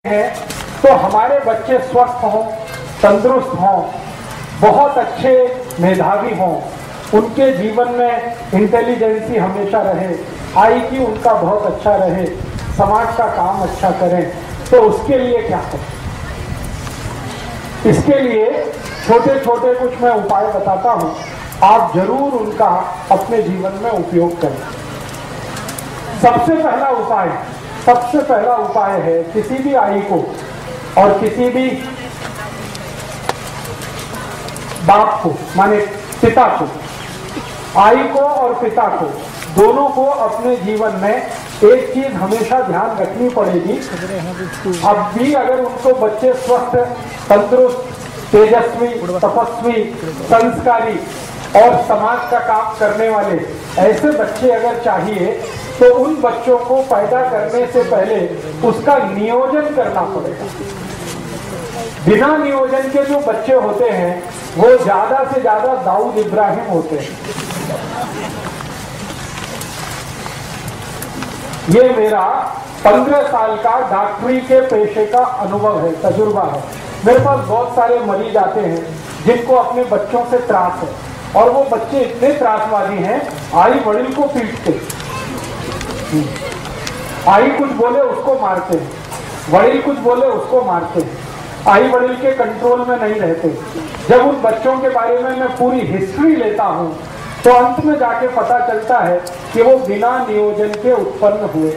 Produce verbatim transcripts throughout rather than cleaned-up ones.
हैं तो हमारे बच्चे स्वस्थ हों, तंदुरुस्त हों, बहुत अच्छे मेधावी हों, उनके जीवन में इंटेलिजेंसी हमेशा रहे, आई क्यू उनका बहुत अच्छा रहे, समाज का काम अच्छा करें, तो उसके लिए क्या करें? इसके लिए छोटे छोटे कुछ मैं उपाय बताता हूं, आप जरूर उनका अपने जीवन में उपयोग करें। सबसे पहला उपाय सबसे पहला उपाय है किसी भी आई को और किसी भी बाप को, माने पिता को, आई को और पिता को, दोनों को अपने जीवन में एक चीज हमेशा ध्यान रखनी पड़ेगी। अब भी अगर उनको बच्चे स्वस्थ, तंदुरुस्त, तेजस्वी, तपस्वी, संस्कारी और समाज का काम करने वाले ऐसे बच्चे अगर चाहिए तो उन बच्चों को पैदा करने से पहले उसका नियोजन करना पड़ेगा। बिना नियोजन के जो बच्चे होते हैं वो ज्यादा से ज्यादा दाऊद इब्राहिम होते हैं। ये मेरा पंद्रह साल का डॉक्टरी के पेशे का अनुभव है, तजुर्बा है। मेरे पास बहुत सारे मरीज आते हैं जिनको अपने बच्चों से त्रास है और वो बच्चे इतने त्रासवादी हैं, आई बड़ी को पीटते, आई कुछ बोले उसको मारते हैं, वड़ील कुछ बोले उसको मारते हैं, आई वड़ील के कंट्रोल में नहीं रहते। जब उन बच्चों के बारे में मैं पूरी हिस्ट्री लेता हूं तो अंत में जाके पता चलता है कि वो बिना नियोजन के उत्पन्न हुए,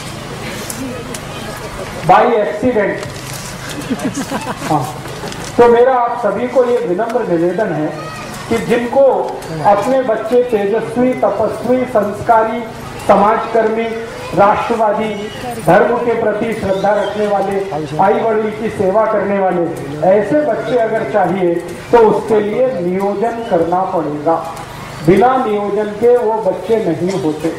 बाई एक्सीडेंट। हाँ, तो मेरा आप सभी को ये विनम्र निवेदन है कि जिनको अपने बच्चे तेजस्वी, तपस्वी, संस्कारी, समाजकर्मी, राष्ट्रवादी, धर्म के प्रति श्रद्धा रखने वाले, आई वड़ील की सेवा करने वाले ऐसे बच्चे अगर चाहिए तो उसके लिए नियोजन करना पड़ेगा। बिना नियोजन के वो बच्चे नहीं होते।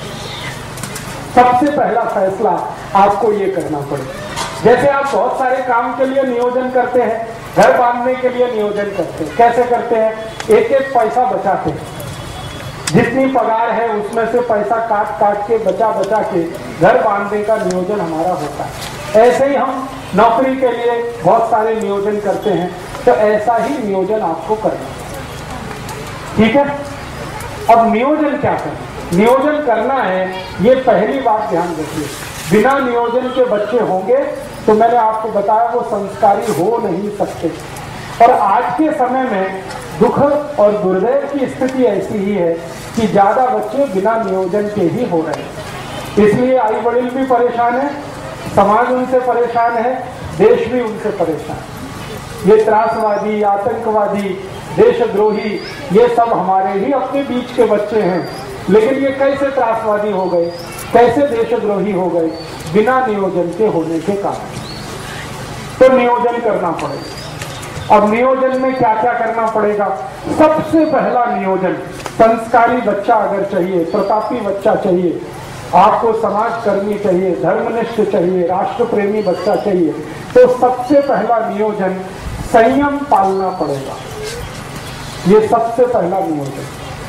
सबसे पहला फैसला आपको ये करना पड़ेगा। जैसे आप बहुत सारे काम के लिए नियोजन करते हैं, घर बांधने के लिए नियोजन करते हैं, कैसे करते हैं? एक एक पैसा बचाते हैं, जितनी पगार है उसमें से पैसा काट काट के बचा बचा के घर बांधने का नियोजन हमारा होता है। ऐसे ही हम नौकरी के लिए बहुत सारे नियोजन करते हैं, तो ऐसा ही नियोजन आपको करना है। ठीक है? अब नियोजन क्या करना? नियोजन करना है, ये पहली बात ध्यान रखिए। बिना नियोजन के बच्चे होंगे तो मैंने आपको बताया वो संस्कारी हो नहीं सकते। और आज के समय में दुख और दुर्दैव की स्थिति ऐसी ही है कि ज्यादा बच्चे बिना नियोजन के ही हो रहे हैं। इसलिए आई वड़ील भी परेशान है, समाज उनसे परेशान है, देश भी उनसे परेशान है। ये त्रासवादी, आतंकवादी, देशद्रोही, ये सब हमारे ही अपने बीच के बच्चे हैं। लेकिन ये कैसे त्रासवादी हो गए, कैसे देशद्रोही हो गए? बिना नियोजन के होने के कारण। तो नियोजन करना पड़ेगा। अब नियोजन में क्या क्या करना पड़ेगा? सबसे पहला नियोजन, संस्कारी बच्चा अगर चाहिए, प्रतापी बच्चा चाहिए, आपको समाजकर्मी चाहिए, धर्मनिष्ठ चाहिए, राष्ट्र प्रेमी बच्चा चाहिए, तो सबसे पहला नियोजन संयम पालना पड़ेगा। ये सबसे पहला नियोजन।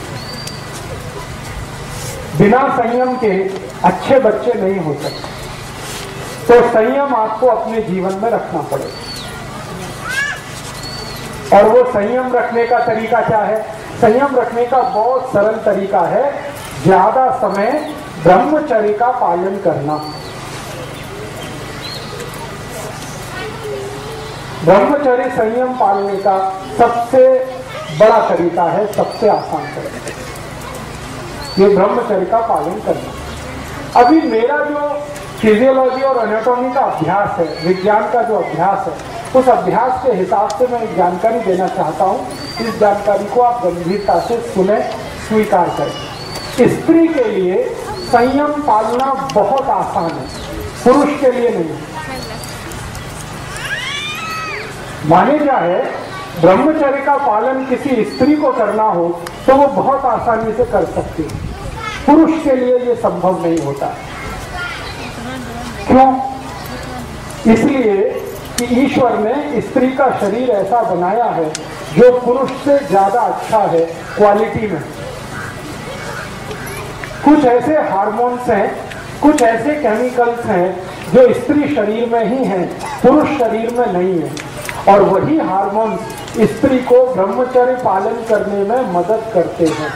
बिना संयम के अच्छे बच्चे नहीं हो सकते। तो संयम आपको अपने जीवन में रखना पड़ेगा। और वो संयम रखने का तरीका क्या है? संयम रखने का बहुत सरल तरीका है, ज्यादा समय ब्रह्मचर्य का पालन करना। ब्रह्मचर्य संयम पालने का सबसे बड़ा तरीका है, सबसे आसान तरीका, ये ब्रह्मचर्य का पालन करना। अभी मेरा जो फिजियोलॉजी और एनाटॉमी का अभ्यास है, विज्ञान का जो अभ्यास है, उस अभ्यास के हिसाब से मैं एक जानकारी देना चाहता हूँ। इस जानकारी को आप गंभीरता से सुने, स्वीकार करें। स्त्री के लिए संयम पालना बहुत आसान है, पुरुष के लिए नहीं। माने जाए ब्रह्मचर्य का पालन किसी स्त्री को करना हो तो वो बहुत आसानी से कर सकती है, पुरुष के लिए ये संभव नहीं होता। क्यों? इसलिए कि ईश्वर ने स्त्री का शरीर ऐसा बनाया है जो पुरुष से ज्यादा अच्छा है क्वालिटी में। कुछ ऐसे हार्मोन्स हैं, कुछ ऐसे केमिकल्स हैं जो स्त्री शरीर में ही है, पुरुष शरीर में नहीं है। और वही हार्मोन स्त्री को ब्रह्मचर्य पालन करने में मदद करते हैं।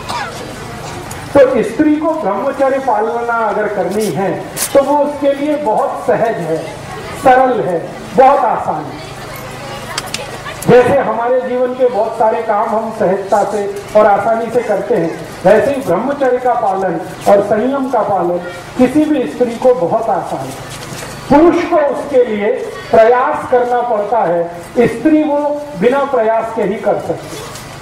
तो स्त्री को ब्रह्मचर्य पालना अगर करनी है तो वो उसके लिए बहुत सहज है, सरल है, बहुत आसान है। जैसे हमारे जीवन के बहुत सारे काम हम सहजता से और आसानी से करते हैं, वैसे ही ब्रह्मचर्य का पालन और संयम का पालन किसी भी स्त्री को बहुत आसान है। पुरुष को उसके लिए प्रयास करना पड़ता है, स्त्री वो बिना प्रयास के ही कर सकती।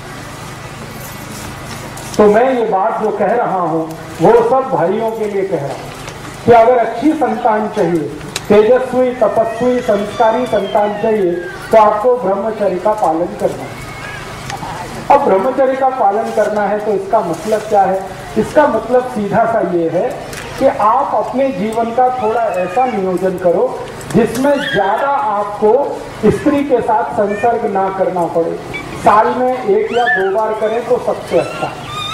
तो मैं ये बात जो कह रहा हूं वो सब भाइयों के लिए कह रहा हूं कि अगर अच्छी संतान चाहिए, तेजस्वी, तपस्वी, संस्कारी संतान चाहिए तो आपको ब्रह्मचर्य का पालन करना है। अब ब्रह्मचर्य का पालन करना है तो इसका मतलब क्या है? इसका मतलब सीधा सा ये है कि आप अपने जीवन का थोड़ा ऐसा नियोजन करो जिसमें ज्यादा आपको स्त्री के साथ संसर्ग ना करना पड़े। साल में एक या दो बार करें तो सबसे अच्छा,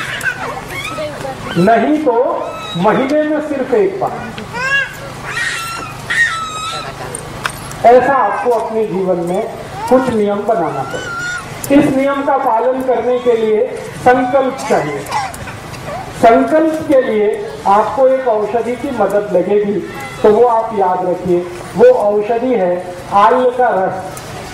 नहीं तो महीने में सिर्फ एक बार। ऐसा आपको अपने जीवन में कुछ नियम बनाना पड़े। इस नियम का पालन करने के लिए संकल्प चाहिए। संकल्प के लिए आपको एक औषधि की मदद लगेगी, तो वो आप याद रखिए, वो औषधि है आल का रस।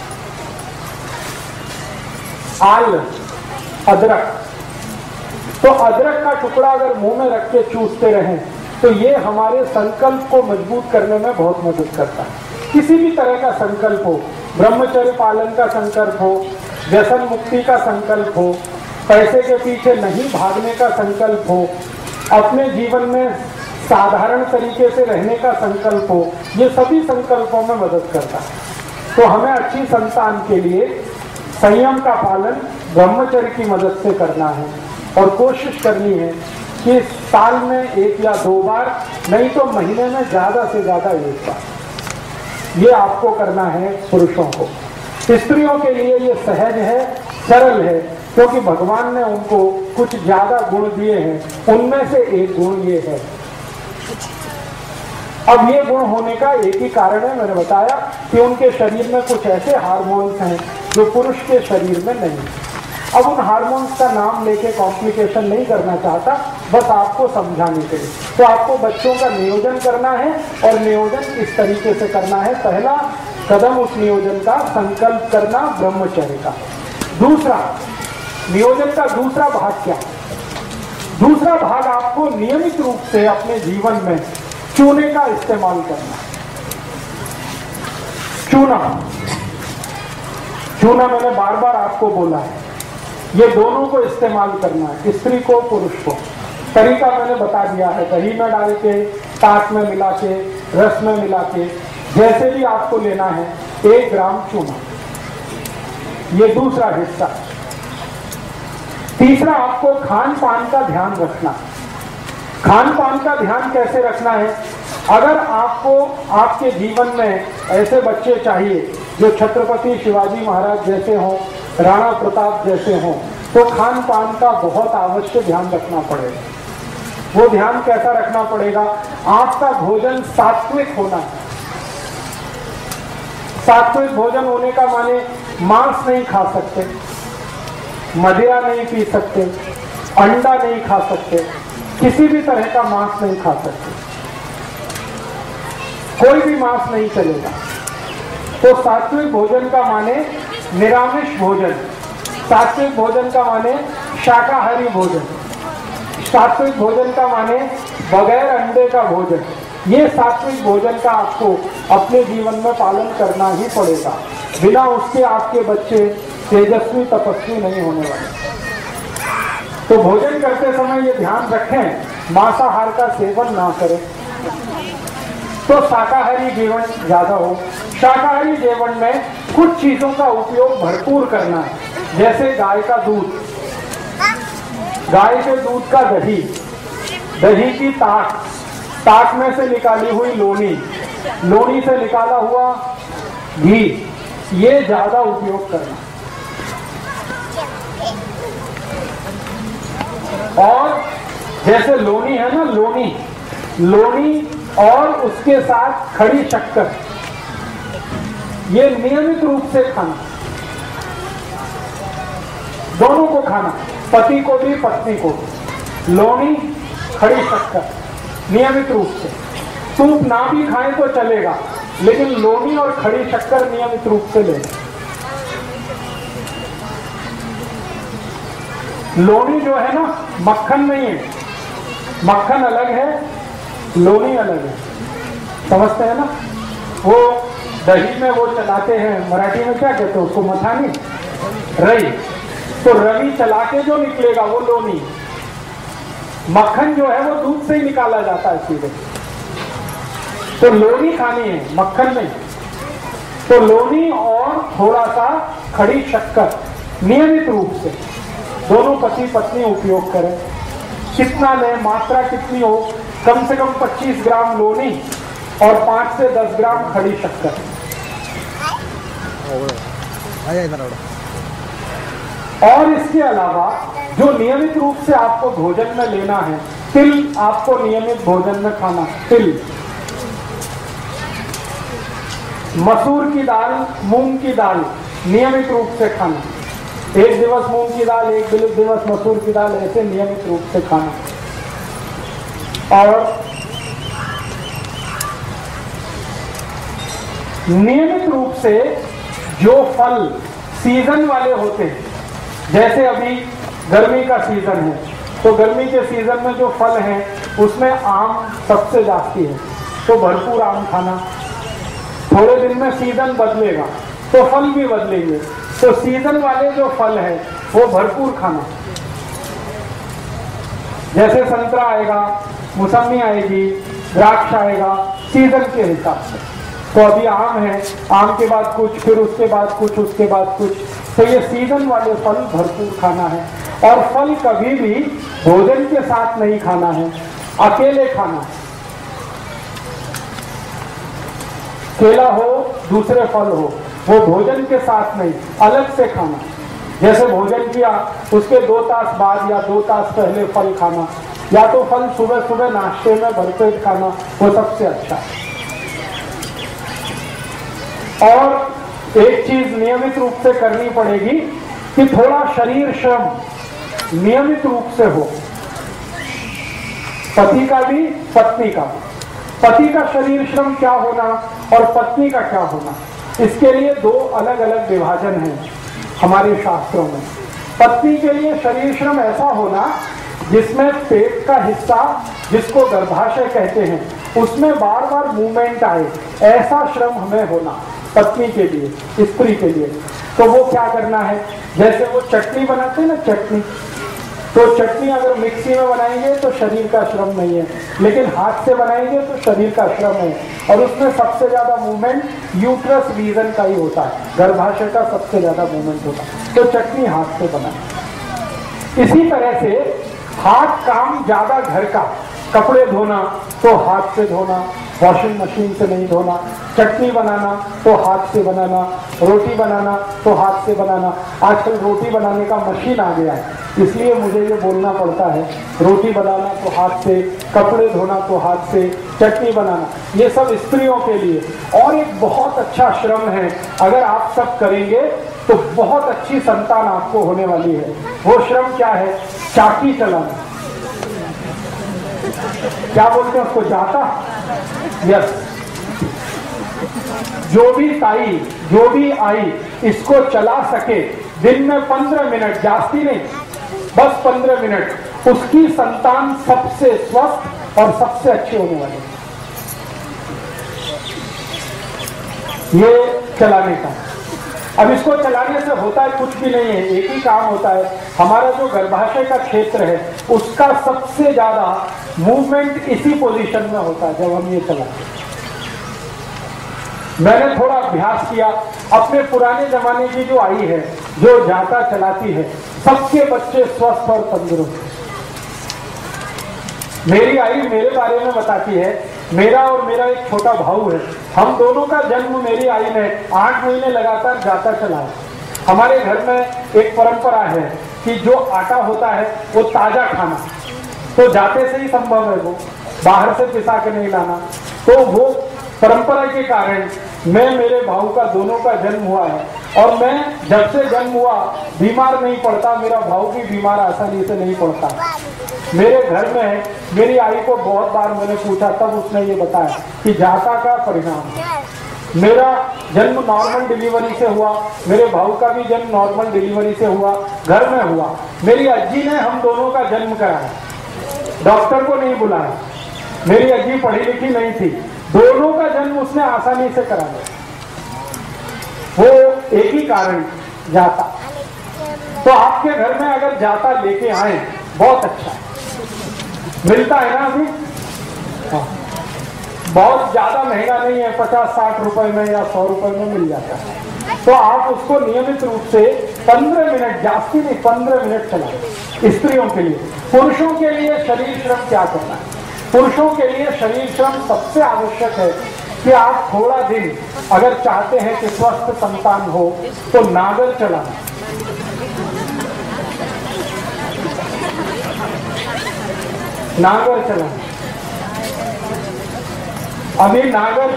आल, अदरक। तो अदरक का टुकड़ा अगर मुंह में रख के चूसते रहें तो ये हमारे संकल्प को मजबूत करने में बहुत मदद करता है। किसी भी तरह का संकल्प हो, ब्रह्मचर्य पालन का संकल्प हो, व्यसन मुक्ति का संकल्प हो, पैसे के पीछे नहीं भागने का संकल्प हो, अपने जीवन में साधारण तरीके से रहने का संकल्प हो, ये सभी संकल्पों में मदद करता है। तो हमें अच्छी संतान के लिए संयम का पालन ब्रह्मचर्य की मदद से करना है और कोशिश करनी है कि साल में एक या दो बार, नहीं तो महीने में ज्यादा से ज्यादा एक बार, ये आपको करना है पुरुषों को। स्त्रियों के लिए ये सहज है, सरल है, क्योंकि भगवान ने उनको कुछ ज्यादा गुण दिए हैं, उनमें से एक गुण ये है। अब ये गुण होने का एक ही कारण है, मैंने बताया कि उनके शरीर में कुछ ऐसे हार्मोन्स हैं जो पुरुष के शरीर में नहीं। अब उन हार्मोन्स का नाम लेके कॉम्प्लिकेशन नहीं करना चाहता, बस आपको समझाने के लिए। तो आपको बच्चों का नियोजन करना है और नियोजन इस तरीके से करना है। पहला कदम उस नियोजन का संकल्प करना ब्रह्मचर्य का। दूसरा, नियोजन का दूसरा भाग क्या? दूसरा भाग आपको नियमित रूप से अपने जीवन में चूने का इस्तेमाल करना। चूना, चूना मैंने बार बार आपको बोला है, ये दोनों को इस्तेमाल करना है, स्त्री को, पुरुष को। तरीका मैंने बता दिया है, दही में डाल के, ताक में मिला के, रस में मिला के, जैसे भी आपको लेना है, एक ग्राम चूना। ये दूसरा हिस्सा। तीसरा, आपको खान पान का ध्यान रखना। खान पान का ध्यान कैसे रखना है? अगर आपको आपके जीवन में ऐसे बच्चे चाहिए जो छत्रपति शिवाजी महाराज जैसे हों, राणा प्रताप जैसे हों, तो खान पान का बहुत आवश्यक ध्यान रखना पड़ेगा। वो ध्यान कैसा रखना पड़ेगा? आपका भोजन सात्विक होना है। सात्विक भोजन होने का माने मांस नहीं खा सकते, मदिरा नहीं पी सकते, अंडा नहीं खा सकते, किसी भी तरह का मांस नहीं खा सकते, कोई भी मांस नहीं चलेगा। तो सात्विक भोजन का माने निरामिष भोजन, सात्विक भोजन का माने शाकाहारी भोजन, सात्विक भोजन का माने बगैर अंडे का भोजन। ये सात्विक भोजन का आपको अपने जीवन में पालन करना ही पड़ेगा, बिना उसके आपके बच्चे तेजस्वी तपस्वी नहीं होने वाले। तो भोजन करते समय ये ध्यान रखें मांसाहार का सेवन ना करें, तो शाकाहारी जीवन ज्यादा हो। शाकाहारी जीवन में कुछ चीजों का उपयोग भरपूर करना है, जैसे गाय का दूध, गाय के दूध का दही, दही की ताक, ताक में से निकाली हुई लोनी, लोनी से निकाला हुआ घी, ये ज्यादा उपयोग करना। और जैसे लोनी है ना, लोनी लोनी और उसके साथ खड़ी शक्कर, ये नियमित रूप से खाना, दोनों को खाना, पति को भी पत्नी को भी। लौनी, खड़ी शक्कर नियमित रूप से। सूप ना भी खाएं तो चलेगा, लेकिन लौनी और खड़ी शक्कर नियमित रूप से लें। लौनी जो है ना, मक्खन नहीं है, मक्खन अलग है, लौनी अलग है, समझते हैं ना। वो दही में वो चलाते हैं, मराठी में क्या कहते हैं उसको, मथानी, रई, तो रवी चला के जो निकलेगा वो लौनी। मक्खन जो है वो दूध से ही निकाला जाता है सीधे, तो लौनी खानी है, मक्खन नहीं। तो लौनी और थोड़ा सा खड़ी शक्कर नियमित रूप से दोनों पति पत्नी उपयोग करें। कितना लें, मात्रा कितनी हो, कम से कम पच्चीस ग्राम लौनी और पाँच से दस ग्राम खड़ी शक्कर। और इसके अलावा जो नियमित रूप से आपको भोजन में लेना है, तिल आपको नियमित भोजन में खाना, तिल, मसूर की दाल, मूंग की दाल नियमित रूप से खाना। एक दिवस मूंग की दाल, एक दिवस मसूर की दाल, ऐसे नियमित रूप से खाना। और नियमित रूप से जो फल सीजन वाले होते हैं, जैसे अभी गर्मी का सीजन है, तो गर्मी के सीजन में जो फल हैं उसमें आम सबसे जाती है, तो भरपूर आम खाना। थोड़े दिन में सीजन बदलेगा तो फल भी बदलेंगे, तो सीजन वाले जो फल है वो भरपूर खाना। जैसे संतरा आएगा, मौसमी आएगी, द्राक्ष आएगा, सीजन के हिसाब से। तो अभी आम है, आम के बाद कुछ, फिर उसके बाद कुछ, उसके बाद कुछ, तो ये सीजन वाले फल भरपूर खाना है। और फल कभी भी भोजन के साथ नहीं खाना है, अकेले खाना है। केला हो, दूसरे फल हो, वो भोजन के साथ नहीं, अलग से खाना। जैसे भोजन किया उसके दो तास बाद या दो तास पहले फल खाना, या तो फल सुबह सुबह नाश्ते में भरपेट खाना, वो सबसे अच्छा है। और एक चीज नियमित रूप से करनी पड़ेगी कि थोड़ा शरीर श्रम नियमित रूप से हो, पति का भी पत्नी का भी। पति का शरीर श्रम क्या होना और पत्नी का क्या होना, इसके लिए दो अलग अलग विभाजन हैं हमारे शास्त्रों में। पत्नी के लिए शरीर श्रम ऐसा होना जिसमें पेट का हिस्सा, जिसको गर्भाशय कहते हैं, उसमें बार बार मूवमेंट आए, ऐसा श्रम हमें होना पत्नी के लिए, स्त्री के लिए। तो वो क्या करना है, जैसे वो चटनी बनाते हैं ना, चटनी, तो चटनी अगर मिक्सी में बनाएंगे तो शरीर का श्रम नहीं है, लेकिन हाथ से बनाएंगे तो शरीर का श्रम है। और उसमें सबसे ज्यादा मूवमेंट यूट्रस रीजन का ही होता है, गर्भाशय का सबसे ज्यादा मूवमेंट होता है, तो चटनी हाथ से बनाए। इसी तरह से हाथ काम ज्यादा घर का, कपड़े धोना तो हाथ से धोना, वॉशिंग मशीन से नहीं धोना, चटनी बनाना तो हाथ से बनाना, रोटी बनाना तो हाथ से बनाना। आजकल रोटी बनाने का मशीन आ गया है, इसलिए मुझे ये बोलना पड़ता है, रोटी बनाना तो हाथ से, कपड़े धोना तो हाथ से, चटनी बनाना, ये सब स्त्रियों के लिए। और एक बहुत अच्छा श्रम है, अगर आप सब करेंगे तो बहुत अच्छी संतान आपको होने वाली है। वो श्रम क्या है, चाकी चलाना, क्या बोलते हैं उसको, जाता। यस, जो भी ताई, जो भी आई इसको चला सके दिन में पंद्रह मिनट, जास्ती नहीं, बस पंद्रह मिनट, उसकी संतान सबसे स्वस्थ और सबसे अच्छी होने वाली। ये चलाने का। अब इसको चलाने से होता है कुछ भी नहीं है, एक ही काम होता है, हमारा जो गर्भाशय का क्षेत्र है उसका सबसे ज्यादा मूवमेंट इसी पोजीशन में होता है जब हम ये चलाते हैं। मैंने थोड़ा अभ्यास किया, अपने पुराने जमाने की जो आई है, जो जाता चलाती है, सबके बच्चे स्वस्थ और तंदुरुस्त। मेरी आई मेरे बारे में बताती है, मेरा और मेरा एक छोटा भाऊ है, हम दोनों का जन्म मेरी आई ने आठ महीने लगातार जाता चलाया। हमारे घर में एक परंपरा है कि जो आटा होता है वो ताजा खाना, तो जाते से ही संभव है, वो बाहर से पिसा के नहीं लाना। तो वो परंपरा के कारण मैं, मेरे भाऊ का दोनों का जन्म हुआ है, और मैं जब से जन्म हुआ बीमार नहीं पड़ता, मेरा भाऊ भी बीमार आसानी से नहीं पड़ता। मेरे घर में मेरी आई को बहुत बार मैंने पूछा, तब उसने ये बताया कि जाता का परिणाम है। मेरा जन्म नॉर्मल डिलीवरी से हुआ, मेरे भाऊ का भी जन्म नॉर्मल डिलीवरी से हुआ, घर में हुआ। मेरी अज्जी ने हम दोनों का जन्म कराया, डॉक्टर को नहीं बुलाया। मेरी अज्जी पढ़ी लिखी नहीं थी, दोनों का जन्म उसने आसानी से करा दिया। वो एक ही कारण, जाता। तो आपके घर में अगर जाता लेके आए बहुत अच्छा है, मिलता है ना अभी, हाँ। बहुत ज्यादा महंगा नहीं है, पचास साठ रुपए में या सौ रुपए में मिल जाता है। तो आप उसको नियमित रूप से पंद्रह मिनट, जास्ती नहीं, पंद्रह मिनट चलाएं। स्त्रियों के लिए, पुरुषों के लिए शरीर श्रम क्या करना है? पुरुषों के लिए शरीर श्रम सबसे आवश्यक है कि आप थोड़ा दिन अगर चाहते हैं कि स्वस्थ संतान हो तो नागर चलाना। नागर चलाना अभी नागर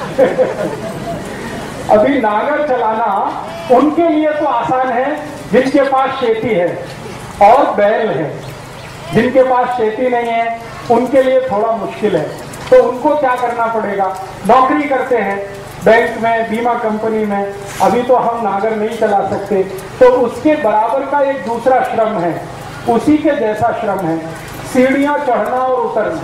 अभी नागर चलाना उनके लिए तो आसान है जिनके पास खेती है और बैल है। जिनके पास खेती नहीं है उनके लिए थोड़ा मुश्किल है। तो उनको क्या करना पड़ेगा? नौकरी करते हैं बैंक में, बीमा कंपनी में, अभी तो हम नागर नहीं चला सकते, तो उसके बराबर का एक दूसरा श्रम है, उसी के जैसा श्रम है, सीढ़ियां चढ़ना और उतरना।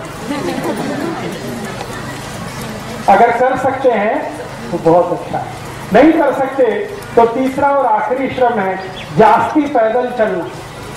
अगर कर सकते हैं तो बहुत अच्छा है, नहीं कर सकते तो तीसरा और आखिरी श्रम है जास्ती पैदल चलना।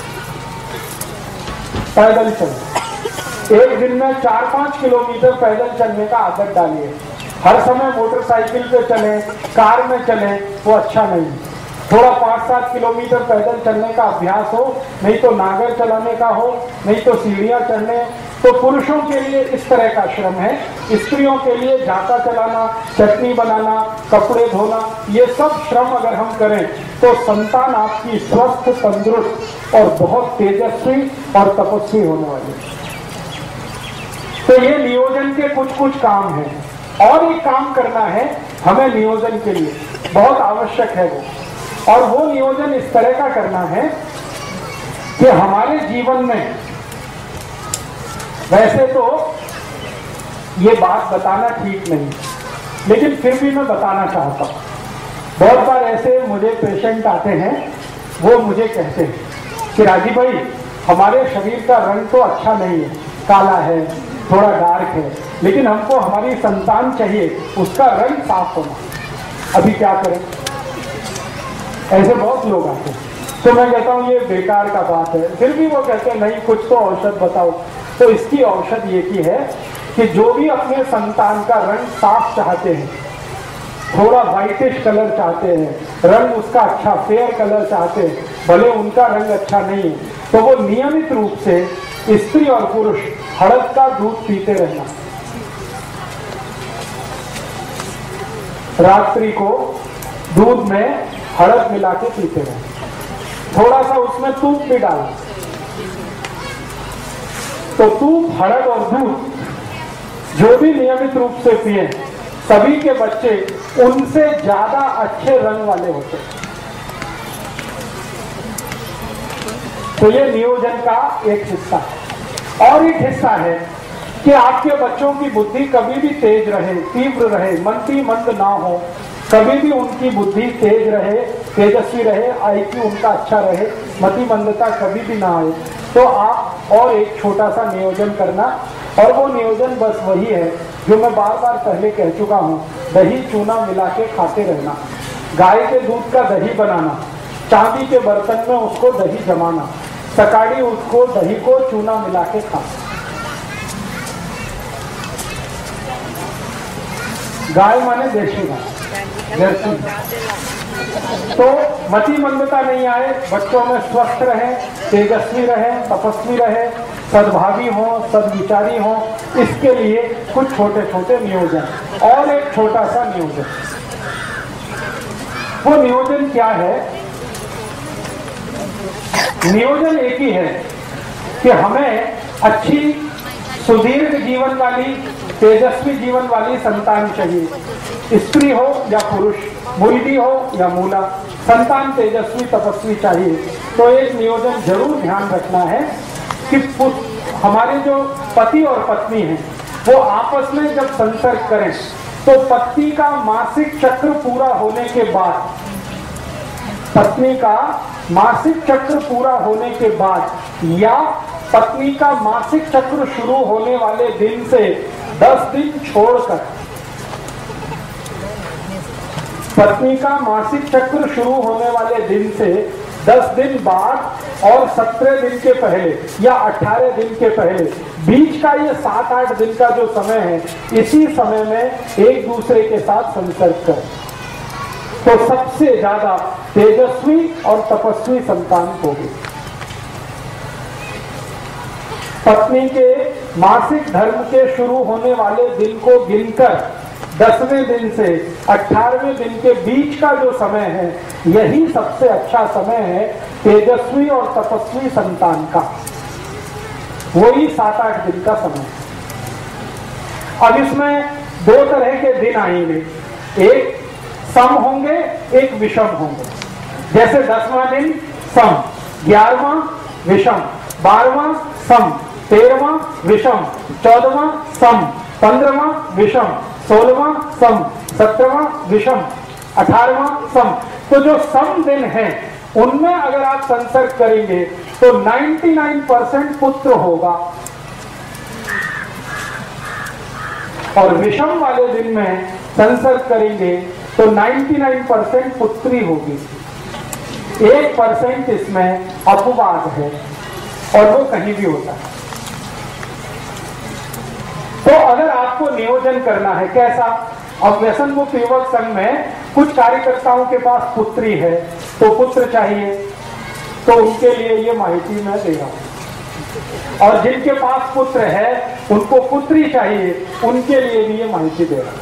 पैदल चलना एक दिन में चार पांच किलोमीटर पैदल चलने का आदत डालिए। हर समय मोटरसाइकिल पे चलें, कार में चलें, वो अच्छा नहीं। थोड़ा पांच सात किलोमीटर पैदल चलने का अभ्यास हो, नहीं तो नागर चलाने का हो, नहीं तो सीढ़ियां चढ़ने। तो पुरुषों के लिए इस तरह का श्रम है, स्त्रियों के लिए जाता चलाना, चटनी बनाना, कपड़े धोना, ये सब श्रम अगर हम करें तो संतान आपकी स्वस्थ, तंदुरुस्त और बहुत तेजस्वी और तपस्वी होने वाली है। तो ये नियोजन के कुछ कुछ काम हैं। और एक काम करना है हमें नियोजन के लिए, बहुत आवश्यक है वो, और वो नियोजन इस तरह का करना है कि हमारे जीवन में, वैसे तो ये बात बताना ठीक नहीं, लेकिन फिर भी मैं बताना चाहता हूँ। बहुत बार ऐसे मुझे पेशेंट आते हैं, वो मुझे कहते हैं कि राजीव भाई हमारे शरीर का रंग तो अच्छा नहीं है, काला है, थोड़ा डार्क है, लेकिन हमको हमारी संतान चाहिए, उसका रंग साफ होना। अभी क्या करें? ऐसे बहुत लोग आते हैं। तो मैं कहता हूँ ये बेकार का बात है, फिर भी वो कहते हैं नहीं कुछ तो औषध बताओ। तो इसकी औषध ये की है कि जो भी अपने संतान का रंग साफ चाहते हैं, थोड़ा व्हाइटिश कलर चाहते हैं, रंग उसका अच्छा फेयर कलर चाहते हैं, भले उनका रंग अच्छा नहीं है, तो वो नियमित रूप से स्त्री और पुरुष हड़द का दूध पीते रहना। रात्रि को दूध में हड़द मिला के पीते रहना, थोड़ा सा उसमें तूप भी डालना। तो तूप, हड़द और दूध जो भी नियमित रूप से पिए, सभी के बच्चे उनसे ज्यादा अच्छे रंग वाले होते हैं। तो ये नियोजन का एक हिस्सा है। और एक हिस्सा है कि आपके बच्चों की बुद्धि कभी भी तेज रहे, तीव्र रहे, मंदी मंद ना हो, कभी भी उनकी बुद्धि तेज रहे, तेजस्वी रहे, आईक्यू उनका अच्छा रहे, मति मंदता कभी भी ना आए। तो आप और एक छोटा सा नियोजन करना, और वो नियोजन बस वही है जो मैं बार बार पहले कह चुका हूँ, दही चूना मिला के खाते रहना। गाय के दूध का दही बनाना, चांदी के बर्तन में उसको दही जमाना, सकाड़ी उसको दही को चूना मिला के खाना। गाय माने देशी गाय, जर्सी। तो मति मंदता नहीं आए, बच्चों में स्वस्थ रहे, तेजस्वी रहे, तपस्वी रहे, सद्भावी हो, सद्विचारी हो, इसके लिए कुछ छोटे छोटे नियोजन। और एक छोटा सा नियोजन, वो नियोजन क्या है? नियोजन एक ही है कि हमें अच्छी सुदीर्घ जीवन वाली तेजस्वी जीवन वाली संतान चाहिए, स्त्री हो या पुरुष, मुलगी हो या मूला, संतान तेजस्वी तपस्वी चाहिए। तो एक नियोजन जरूर ध्यान रखना है कि हमारे जो पति और पत्नी हैं वो आपस में जब संसर्ग करें तो पत्नी का मासिक चक्र पूरा होने के बाद पत्नी का मासिक चक्र पूरा होने के बाद या पत्नी का मासिक चक्र शुरू होने वाले दिन से दस दिन छोड़कर, पत्नी का मासिक चक्र शुरू होने वाले दिन से दस दिन बाद और सत्रह दिन के पहले या अठारह दिन के पहले, बीच का ये सात आठ दिन का जो समय है, इसी समय में एक दूसरे के साथ संसर्ग करें तो सबसे ज्यादा तेजस्वी और तपस्वी संतान होगी। पत्नी के मासिक धर्म के शुरू होने वाले दिन को गिनकर दसवें दिन से अठारहवें दिन के बीच का जो समय है, यही सबसे अच्छा समय है तेजस्वी और तपस्वी संतान का। वही सात आठ दिन का समय है। अब इसमें दो तरह के दिन आएंगे, एक सम होंगे, एक विषम होंगे। जैसे दसवां दिन सम, ग्यारहवां विषम, बारहवां सम, तेरहवां विषम, चौदहवां सम, पंद्रहवां विषम, सोलहवां सम, सत्रहवां विषम, अठारहवां सम। तो जो सम दिन है उनमें अगर आप संसर्ग करेंगे तो निन्यानवे परसेंट पुत्र होगा और विषम वाले दिन में संसर्ग करेंगे तो निन्यानवे परसेंट पुत्री होगी। एक परसेंट इसमें अपवाद है और वो कहीं भी होता है। तो अगर आपको नियोजन करना है कैसा, अब व्यसन मुक्त युवक संघ में कुछ कार्यकर्ताओं के पास पुत्री है तो पुत्र चाहिए, तो उनके लिए ये माहिती मैं दे रहा हूं। और जिनके पास पुत्र है उनको पुत्री चाहिए, उनके लिए भी ये माहिती दे रहा हूं।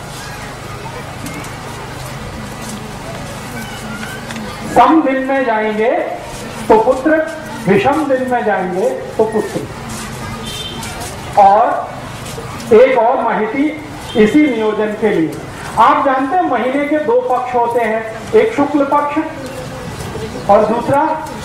सम दिन में जाएंगे तो पुत्र, विषम दिन में जाएंगे तो पुत्री। और एक और माहिती इसी नियोजन के लिए, आप जानते हैं महीने के दो पक्ष होते हैं, एक शुक्ल पक्ष और दूसरा,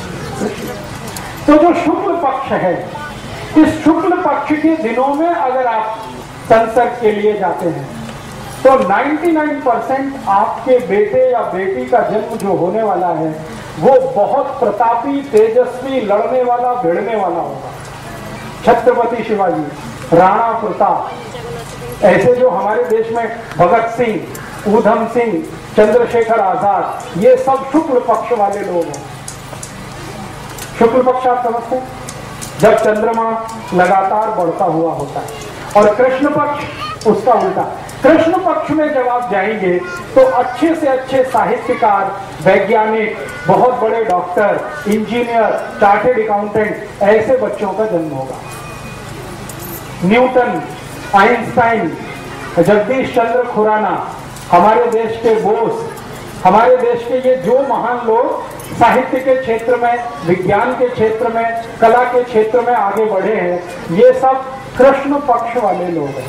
तो जो शुक्ल पक्ष है, इस शुक्ल पक्ष के दिनों में अगर आप संसर्ग के लिए जाते हैं तो निन्यानवे परसेंट आपके बेटे या बेटी का जन्म जो होने वाला है वो बहुत प्रतापी, तेजस्वी, लड़ने वाला, भिड़ने वाला होगा। छत्रपति शिवाजी, राणा प्रताप, ऐसे जो हमारे देश में भगत सिंह, ऊधम सिंह, चंद्रशेखर आजाद, ये सब शुक्ल पक्ष वाले लोग हैं। शुक्ल पक्ष आप समझते हैं, जब चंद्रमा लगातार बढ़ता हुआ होता है। और कृष्ण पक्ष उसका उल्टा। कृष्ण पक्ष में जब आप जाएंगे तो अच्छे से अच्छे साहित्यकार, वैज्ञानिक, बहुत बड़े डॉक्टर, इंजीनियर, चार्टेड अकाउंटेंट, ऐसे बच्चों का जन्म होगा। न्यूटन, आइंस्टाइन, जगदीश चंद्र खुराना, हमारे देश के बोस, हमारे देश के ये जो महान लोग साहित्य के क्षेत्र में, विज्ञान के क्षेत्र में, कला के क्षेत्र में आगे बढ़े हैं, ये सब कृष्ण पक्ष वाले लोग हैं।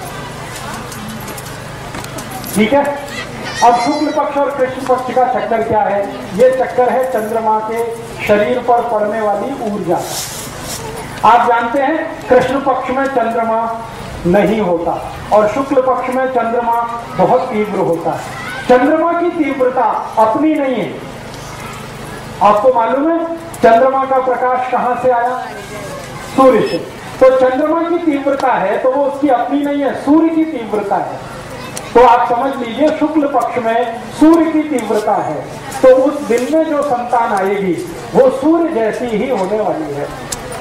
ठीक है। अब शुक्ल पक्ष और कृष्ण पक्ष का चक्कर क्या है? ये चक्कर है चंद्रमा के शरीर पर पड़ने वाली ऊर्जा। आप जानते हैं कृष्ण पक्ष में चंद्रमा नहीं होता और शुक्ल पक्ष में चंद्रमा बहुत तीव्र होता है। चंद्रमा की तीव्रता अपनी नहीं है। आपको मालूम है चंद्रमा का प्रकाश कहां से आया? सूर्य से। तो चंद्रमा की तीव्रता है तो वो उसकी अपनी नहीं है, सूर्य की तीव्रता है। तो आप समझ लीजिए शुक्ल पक्ष में सूर्य की तीव्रता है, तो उस दिन में जो संतान आएगी वो सूर्य जैसी ही होने वाली है।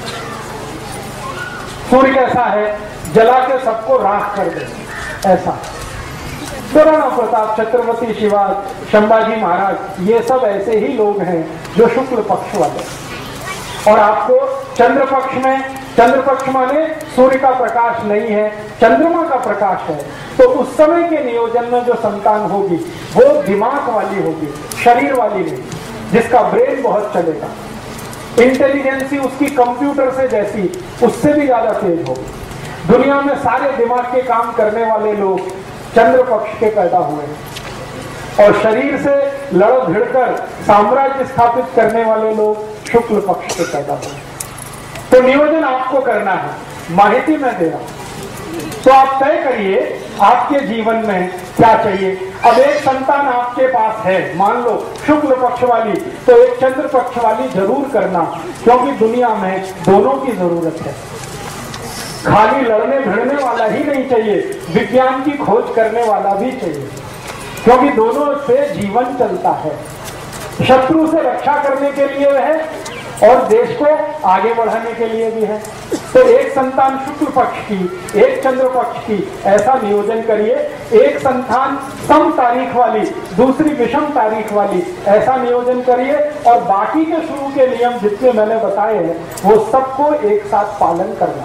सूर्य कैसा है? जला के सबको राख कर दे, ऐसा। तो राणा प्रताप, छत्रपति शिवाजी, संभाजी महाराज, ये सब ऐसे ही लोग हैं जो शुक्ल पक्ष वाले। और आपको चंद्र पक्ष में, चंद्र पक्ष माने सूर्य का प्रकाश नहीं है, चंद्रमा का प्रकाश है, तो उस समय के नियोजन में जो संतान होगी वो दिमाग वाली होगी, शरीर वाली नहीं, जिसका ब्रेन बहुत चलेगा। इंटेलिजेंसी उसकी कंप्यूटर से जैसी, उससे भी ज्यादा तेज होगी। दुनिया में सारे दिमाग के काम करने वाले लोग चंद्र पक्ष के पैदा हुए, और शरीर से लड़ भिड़कर साम्राज्य स्थापित करने वाले लोग शुक्ल पक्ष के पैदा हुए। तो नियोजन आपको करना है, माहिती मैं दे रहा हूं। तो आप तय करिए आपके जीवन में क्या चाहिए। अब एक संतान आपके पास है, मान लो शुक्ल पक्ष वाली, तो एक चंद्र पक्ष वाली जरूर करना, क्योंकि दुनिया में दोनों की जरूरत है। खाली लड़ने भिड़ने वाला ही नहीं चाहिए, विज्ञान की खोज करने वाला भी चाहिए, क्योंकि दोनों से जीवन चलता है। शत्रु से रक्षा करने के लिए है और देश को आगे बढ़ाने के लिए भी है। तो एक संतान शुक्ल पक्ष की, एक चंद्र पक्ष की, ऐसा नियोजन करिए। एक संतान सम तारीख वाली, दूसरी विषम तारीख वाली, ऐसा नियोजन करिए। और बाकी के शुरू के नियम जितने मैंने बताए हैं वो सबको एक साथ पालन करना,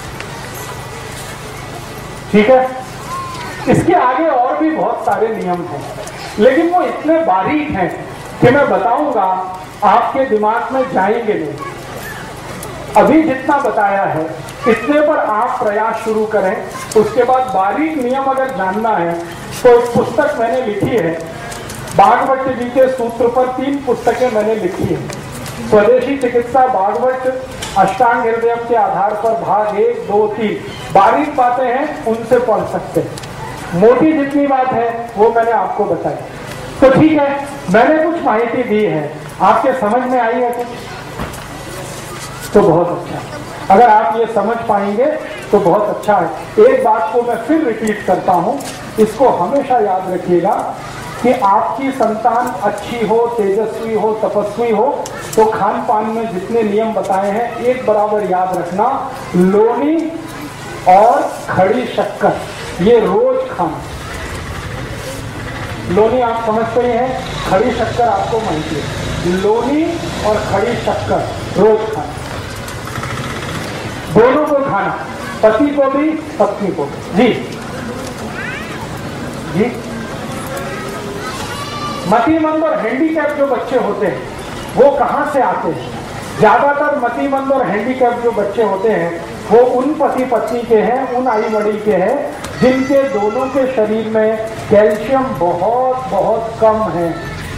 ठीक है। इसके आगे और भी बहुत सारे नियम हैं, लेकिन वो इतने बारीक हैं कि मैं बताऊंगा आपके दिमाग में जाएंगे नहीं। अभी जितना बताया है इतने पर आप प्रयास शुरू करें। उसके बाद बारीक नियम अगर जानना है तो एक पुस्तक मैंने लिखी है, भागवत जी के सूत्र पर तीन पुस्तकें मैंने लिखी है। स्वदेशी चिकित्सा भागवत अष्टांग हृदय के आधार पर भाग एक दो तीन, बारीक बातें हैं उनसे पढ़ सकते हैं। मोटी जितनी बात है वो मैंने आपको बताई। तो ठीक है, मैंने कुछ माहिती दी है, आपके समझ में आई है कुछ? तो बहुत अच्छा। अगर आप ये समझ पाएंगे तो बहुत अच्छा है। एक बात को मैं फिर रिपीट करता हूं, इसको हमेशा याद रखिएगा कि आपकी संतान अच्छी हो, तेजस्वी हो, तपस्वी हो, तो खान पान में जितने नियम बताए हैं एक बराबर याद रखना। लोनी और खड़ी शक्कर ये रोज खाना। लोनी आप समझते ही हैं, खड़ी शक्कर आपको माहिती है। लोनी और खड़ी शक्कर रोज खाना, दोनों को खाना, पति को भी पत्नी को भी। जी जी मतिमंद और हैंडीकैप जो बच्चे होते हैं वो कहां से आते हैं? ज्यादातर मतिमंद और हैंडीकैप जो बच्चे होते हैं वो उन पति पत्नी के हैं, उन आई बड़ी के हैं जिनके दोनों के शरीर में कैल्शियम बहुत बहुत कम है।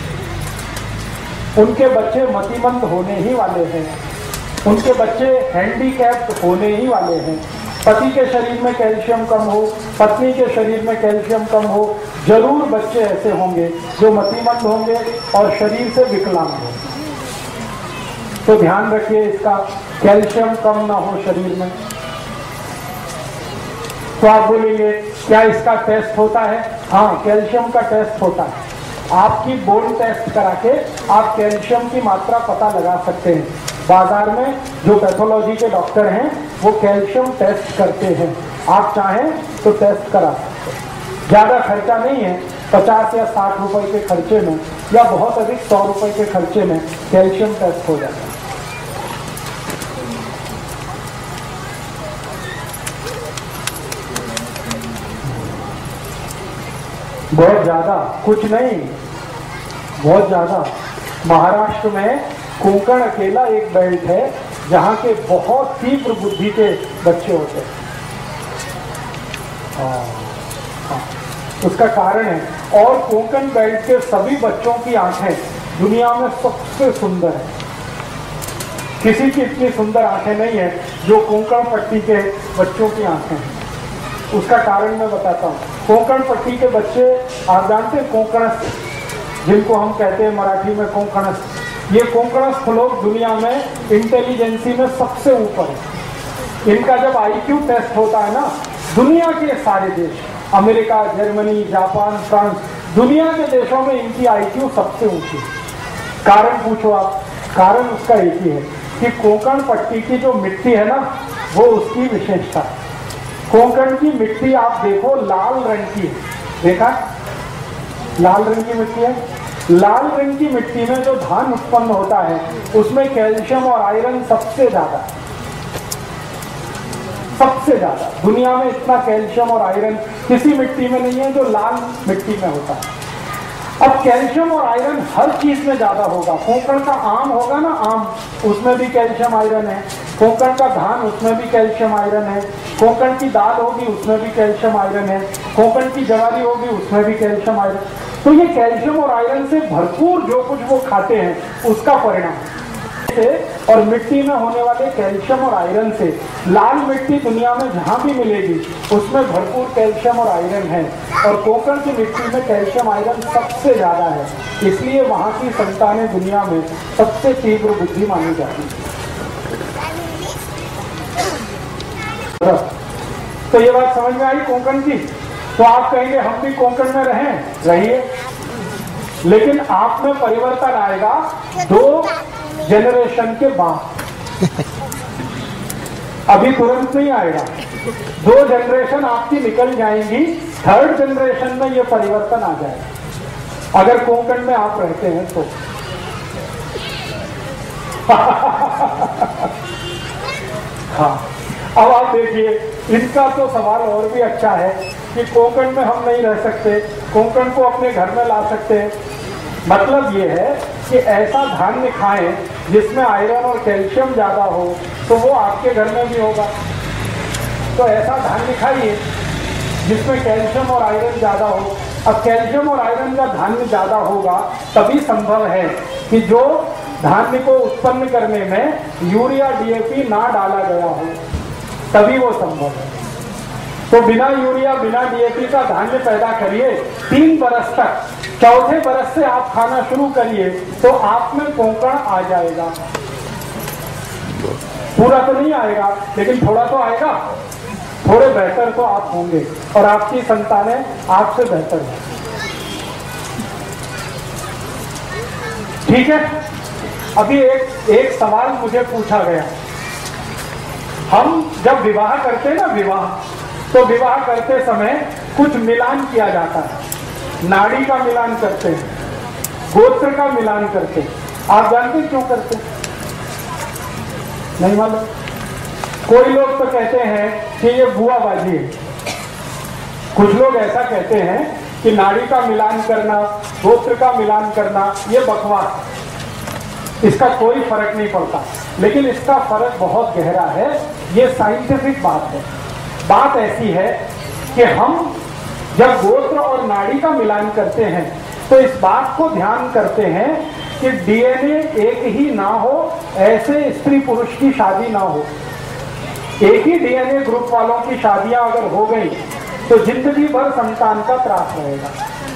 उनके बच्चे मतिमंद होने ही वाले हैं, उनके बच्चे हैंडीकैप्ड होने ही वाले हैं। पति के शरीर में कैल्शियम कम हो, पत्नी के शरीर में कैल्शियम कम हो, जरूर बच्चे ऐसे होंगे जो मतिमंद होंगे और शरीर से विकलांग होंगे। तो ध्यान रखिए इसका, कैल्शियम कम ना हो शरीर में। तो आप बोलेंगे क्या इसका टेस्ट होता है? हाँ, कैल्शियम का टेस्ट होता है। आपकी बोन टेस्ट करा के आप कैल्शियम की मात्रा पता लगा सकते हैं। बाजार में जो पैथोलॉजी के डॉक्टर हैं वो कैल्शियम टेस्ट करते हैं, आप चाहें तो टेस्ट करा सकते हैं। ज्यादा खर्चा नहीं है, पचास या साठ रुपए के खर्चे में या बहुत अधिक सौ रुपए के खर्चे में कैल्शियम टेस्ट हो जाता है। बहुत ज्यादा कुछ नहीं, बहुत ज्यादा। महाराष्ट्र में कोंकण अकेला एक बेल्ट है जहां के बहुत तीव्र बुद्धि के बच्चे होते हैं। हाँ, हाँ, उसका कारण है। और कोंकण बेल्ट के सभी बच्चों की आंखें दुनिया में सबसे सुंदर है। किसी की इतनी सुंदर आंखें नहीं है जो कोंकण पट्टी के बच्चों की आंखें हैं। उसका कारण मैं बताता हूँ। कोंकण पट्टी के बच्चे, आप जानते हैं कोंकणस्थ, जिनको हम कहते हैं मराठी में कोंकणस्थ, ये कोंकणस्थ लोग दुनिया में इंटेलिजेंसी में सबसे ऊपर है। इनका जब आईक्यू टेस्ट होता है ना, दुनिया के सारे देश, अमेरिका, जर्मनी, जापान, फ्रांस, दुनिया के देशों में इनकी आईक्यू सबसे ऊंची है। कारण पूछो आप, कारण उसका एक ही है कि कोंकण पट्टी की जो मिट्टी है ना वो उसकी विशेषता है। कोंकण की मिट्टी आप देखो लाल रंग की है, देखा लाल रंग की मिट्टी है। लाल रंग की मिट्टी में जो धान उत्पन्न होता है उसमें कैल्शियम और आयरन सबसे ज्यादा, सबसे ज्यादा। दुनिया में इतना कैल्शियम और आयरन किसी मिट्टी में नहीं है जो लाल मिट्टी में होता है। अब कैल्शियम और आयरन हर चीज में ज्यादा होगा। कोंकण का आम होगा ना, आम, उसमें भी कैल्शियम आयरन है। कोंकण का धान, उसमें भी कैल्शियम आयरन है। कोंकण की दाल होगी, उसमें भी कैल्शियम आयरन है। कोंकण की जवारी होगी, उसमें भी कैल्शियम आयरन। तो ये कैल्शियम और आयरन से भरपूर जो कुछ वो खाते हैं उसका परिणाम से, और मिट्टी में होने वाले कैल्शियम और आयरन से, लाल मिट्टी दुनिया में जहां भी मिलेगी उसमें भरपूर कैल्शियम और आयरन है, और कोंकण की मिट्टी में कैल्शियम आयरन सबसे ज्यादा है, इसलिए वहां की संतानें दुनिया में सबसे तीव्र बुद्धि मानी जाती है। तो ये बात समझ में आई कोंकण की। तो आप कहेंगे हम भी कोंकण में रहें, रहिए, लेकिन आप में परिवर्तन आएगा दो जनरेशन के बाद, अभी तुरंत नहीं आएगा। दो जनरेशन आपकी निकल जाएंगी, थर्ड जनरेशन में ये परिवर्तन आ जाएगा, अगर कोंकण में आप रहते हैं तो। हाँ, अब आप देखिए, इनका तो सवाल और भी अच्छा है कि कोंकण में हम नहीं रह सकते, कोंकण को अपने घर में ला सकते हैं। मतलब ये है कि ऐसा धान्य खाएं जिसमें आयरन और कैल्शियम ज्यादा हो, तो वो आपके घर में भी होगा। तो ऐसा धान्य खाइए जिसमें कैल्शियम और आयरन ज्यादा हो। अब कैल्शियम और आयरन का धान्य ज्यादा होगा तभी संभव है कि जो धान्य को उत्पन्न करने में यूरिया डीएपी ना डाला गया हो, तभी वो संभव है। तो बिना यूरिया बिना डीएपी का धान्य पैदा करिए, तीन बरस तक, चौथे बरस से आप खाना शुरू करिए तो आप में कोंकण आ जाएगा। पूरा तो नहीं आएगा लेकिन थोड़ा तो आएगा, थोड़े बेहतर तो आप होंगे और आपकी संतानें आपसे बेहतर हैं। ठीक है। अभी एक एक सवाल मुझे पूछा गया, हम जब विवाह करते हैं ना, विवाह तो विवाह करते समय कुछ मिलान किया जाता है, नाड़ी का मिलान करते हैं, गोत्र का मिलान करते हैं। आप जानते क्यों करते हैं? नहीं मालूम? कोई लोग तो कहते हैं कि ये बुआबाजी है, कुछ लोग ऐसा कहते हैं कि नाड़ी का मिलान करना, गोत्र का मिलान करना ये बकवास है, इसका कोई फर्क नहीं पड़ता। लेकिन इसका फर्क बहुत गहरा है, ये साइंटिफिक बात है। बात ऐसी है कि हम जब गोत्र और नाड़ी का मिलान करते हैं तो इस बात को ध्यान करते हैं कि डीएनए एक ही ना हो, ऐसे स्त्री पुरुष की शादी ना हो। एक ही डीएनए ग्रुप वालों की शादियां अगर हो गई तो जिंदगी भर संतान का त्रास रहेगा।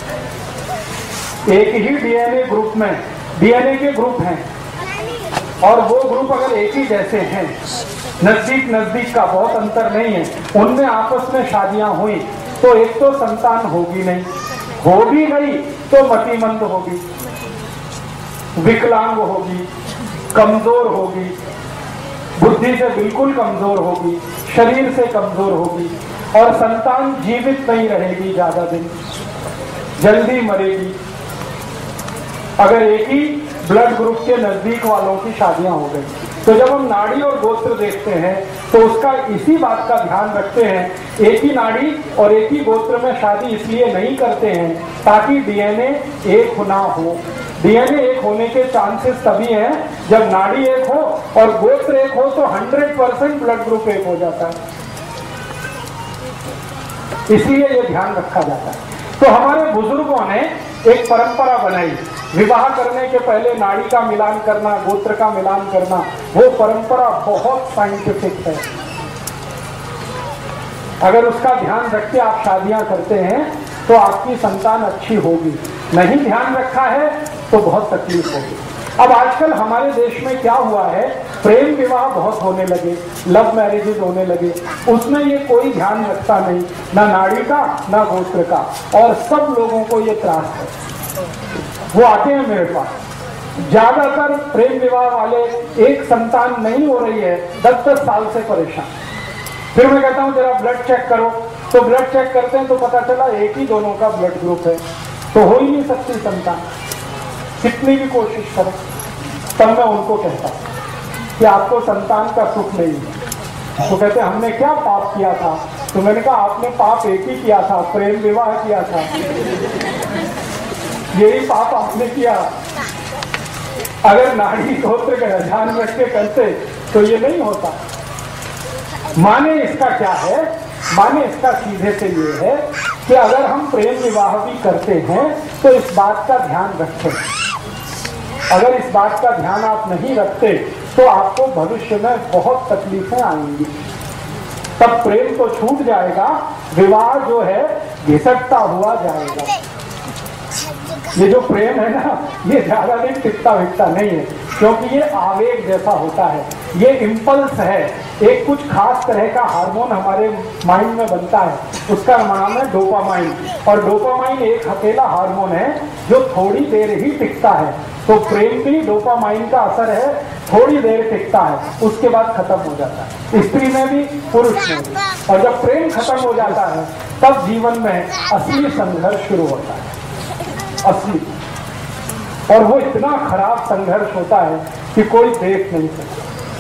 एक ही डीएनए ग्रुप में, डीएनए के ग्रुप हैं और वो ग्रुप अगर एक ही जैसे हैं, नजदीक नजदीक का बहुत अंतर नहीं है, उनमें आपस में शादियां हुई तो एक तो संतान होगी नहीं, हो भी गई तो मतिमंद होगी, विकलांग होगी, कमजोर होगी, बुद्धि से बिल्कुल कमजोर होगी, शरीर से कमजोर होगी और संतान जीवित नहीं रहेगी ज्यादा दिन, जल्दी मरेगी। अगर एक ही ब्लड ग्रुप के नजदीक वालों की शादियां हो गई तो जब हम नाड़ी और गोत्र देखते हैं तो उसका इसी बात का ध्यान रखते हैं। एक ही नाड़ी और एक ही गोत्र में शादी इसलिए नहीं करते हैं ताकि डीएनए एक ना हो। डीएनए एक होने के चांसेस तभी हैं जब नाड़ी एक हो और गोत्र एक हो, तो हंड्रेड परसेंट ब्लड ग्रुप एक हो जाता है, इसलिए ये ध्यान रखा जाता है। तो हमारे बुजुर्गों ने एक परंपरा बनाई, विवाह करने के पहले नाड़ी का मिलान करना, गोत्र का मिलान करना। वो परंपरा बहुत साइंटिफिक है, अगर उसका ध्यान रख के आप शादियां करते हैं तो आपकी संतान अच्छी होगी। नहीं ध्यान रखा है तो बहुत तकलीफ होगी। अब आजकल हमारे देश में क्या हुआ है, प्रेम विवाह बहुत होने लगे, लव मैरिजेज होने लगे, उसमें ये कोई ध्यान रखता नहीं, ना नाड़ी का ना गोत्र का, और सब लोगों को ये त्रास है। वो आते हैं मेरे पास, ज्यादातर प्रेम विवाह वाले एक संतान नहीं हो रही है, दस दस साल से परेशान। फिर मैं कहता हूँ जरा ब्लड चेक करो, तो ब्लड चेक करते हैं तो पता चला एक ही दोनों का ब्लड ग्रुप है, तो हो ही नहीं सकती संतान, कितनी भी कोशिश करें। तब मैं उनको कहता कि आपको संतान का सुख नहीं है। तो कहते हमने क्या पाप किया था? तो मैंने कहा आपने पाप एक ही किया था, प्रेम विवाह किया था, यही पाप आपने किया। अगर नाड़ी गोत्र का ध्यान रख के करते तो ये नहीं होता। माने इसका क्या है, माने इसका सीधे से ये है कि अगर हम प्रेम विवाह भी करते हैं तो इस बात का ध्यान रखें। अगर इस बात का ध्यान आप नहीं रखते तो आपको भविष्य में बहुत तकलीफें आएंगी। तब प्रेम तो छूट जाएगा, विवाह जो है घिसटता हुआ जाएगा। ये जो प्रेम है ना, ये ज्यादा दिन टिकता विकता नहीं है, क्योंकि ये आवेग जैसा होता है, ये इम्पल्स है। एक कुछ खास तरह का हार्मोन हमारे माइंड में बनता है, उसका नाम है डोपामाइन। और डोपामाइन एक अकेला हार्मोन है जो थोड़ी देर ही टिकता है। तो प्रेम भी डोपामाइन का असर है, थोड़ी देर टिकता है, उसके बाद खत्म हो जाता है, स्त्री में भी पुरुष में भी। और जब प्रेम खत्म हो जाता है तब जीवन में असली संघर्ष शुरू होता है, असली। और वो इतना खराब संघर्ष होता है कि कोई देख नहीं सकता।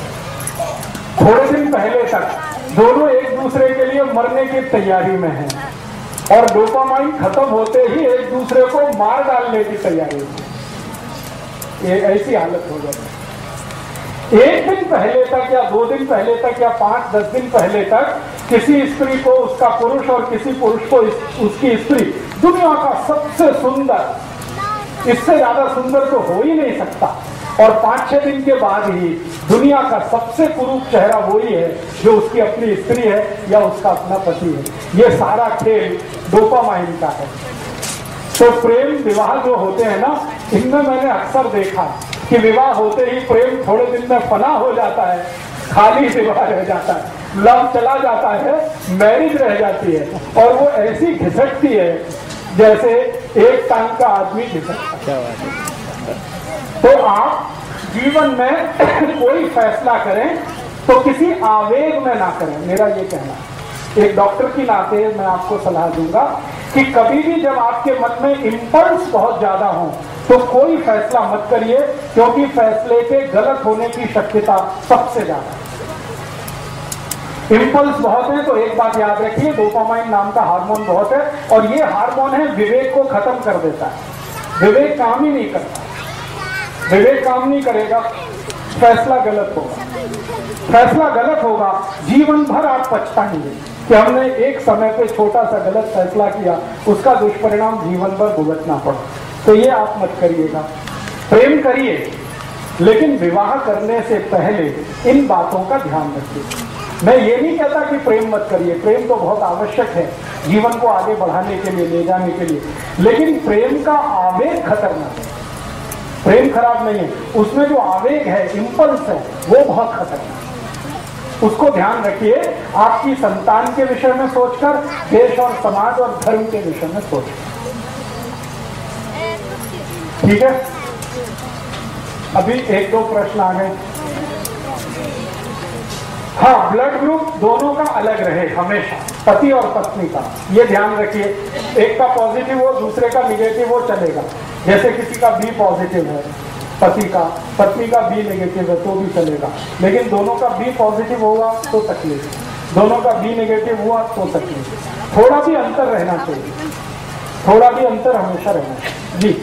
थोड़े दिन पहले तक दोनों एक दूसरे के लिए मरने की तैयारी में हैं, और डोपामाइन खत्म होते ही एक दूसरे को मार डालने की तैयारी में। ये ऐसी हालत हो जाती है। एक दिन पहले तक या दो दिन पहले तक या पांच दस दिन पहले तक किसी स्त्री को उसका पुरुष और किसी पुरुष को उसकी स्त्री दुनिया का सबसे सुंदर, इससे ज्यादा सुंदर तो हो ही नहीं सकता। और पांच छह दिन के बाद ही दुनिया का सबसे कुरूप चेहरा वही है जो उसकी अपनी स्त्री है या उसका अपना पति है। ये सारा खेल डोपामाइन का है। तो प्रेम विवाह जो होते हैं ना, इनमें मैंने अक्सर देखा कि विवाह होते ही प्रेम थोड़े दिन में फना हो जाता है, खाली विवाह रह जाता है, लव चला जाता है, मैरिज रह जाती है, और वो ऐसी घिसटती है जैसे एक टांग का आदमी घिसटता है। तो आप जीवन में कोई फैसला करें तो किसी आवेग में ना करें, मेरा ये कहना है। एक डॉक्टर की नाते मैं आपको सलाह दूंगा कि कभी भी जब आपके मन में इंपल्स बहुत ज्यादा हो तो कोई फैसला मत करिए, क्योंकि फैसले के गलत होने की शक्यता सबसे ज्यादा है। इंपल्स बहुत है तो एक बात याद रखिए, डोपामाइन नाम का हार्मोन बहुत है, और ये हार्मोन है विवेक को खत्म कर देता है। विवेक काम ही नहीं करता, विवेक काम नहीं करेगा, फैसला गलत होगा। फैसला गलत होगा, जीवन भर आप पछताएंगे कि हमने एक समय पे छोटा सा गलत फैसला किया, उसका दुष्परिणाम जीवन भर भुगतना पड़ा। तो ये आप मत करिएगा। प्रेम करिए, लेकिन विवाह करने से पहले इन बातों का ध्यान रखिए। मैं ये नहीं कहता कि प्रेम मत करिए, प्रेम तो बहुत आवश्यक है जीवन को आगे बढ़ाने के लिए, ले जाने के लिए, लेकिन प्रेम का आवेग खतरनाक है। प्रेम खराब नहीं है, उसमें जो आवेग है, इंपल्स है, वो बहुत खतरनाक है। उसको ध्यान रखिए, आपकी संतान के विषय में सोचकर, देश और समाज और धर्म के विषय में सोचकर। ठीक है, अभी एक दो प्रश्न आ गए। हाँ, ब्लड ग्रुप दोनों का अलग रहे हमेशा, पति और पत्नी का, ये ध्यान रखिए। एक का पॉजिटिव हो, दूसरे का निगेटिव हो, चलेगा। जैसे किसी का बी पॉजिटिव है पति का, पत्नी का बी नेगेटिव है तो भी चलेगा, लेकिन दोनों का बी पॉजिटिव होगा तो तकलीफ, दोनों का बी नेगेटिव हुआ तो तकलीफ। थोड़ा भी अंतर रहना चाहिए, थोड़ा भी अंतर हमेशा रहना चाहिए। जी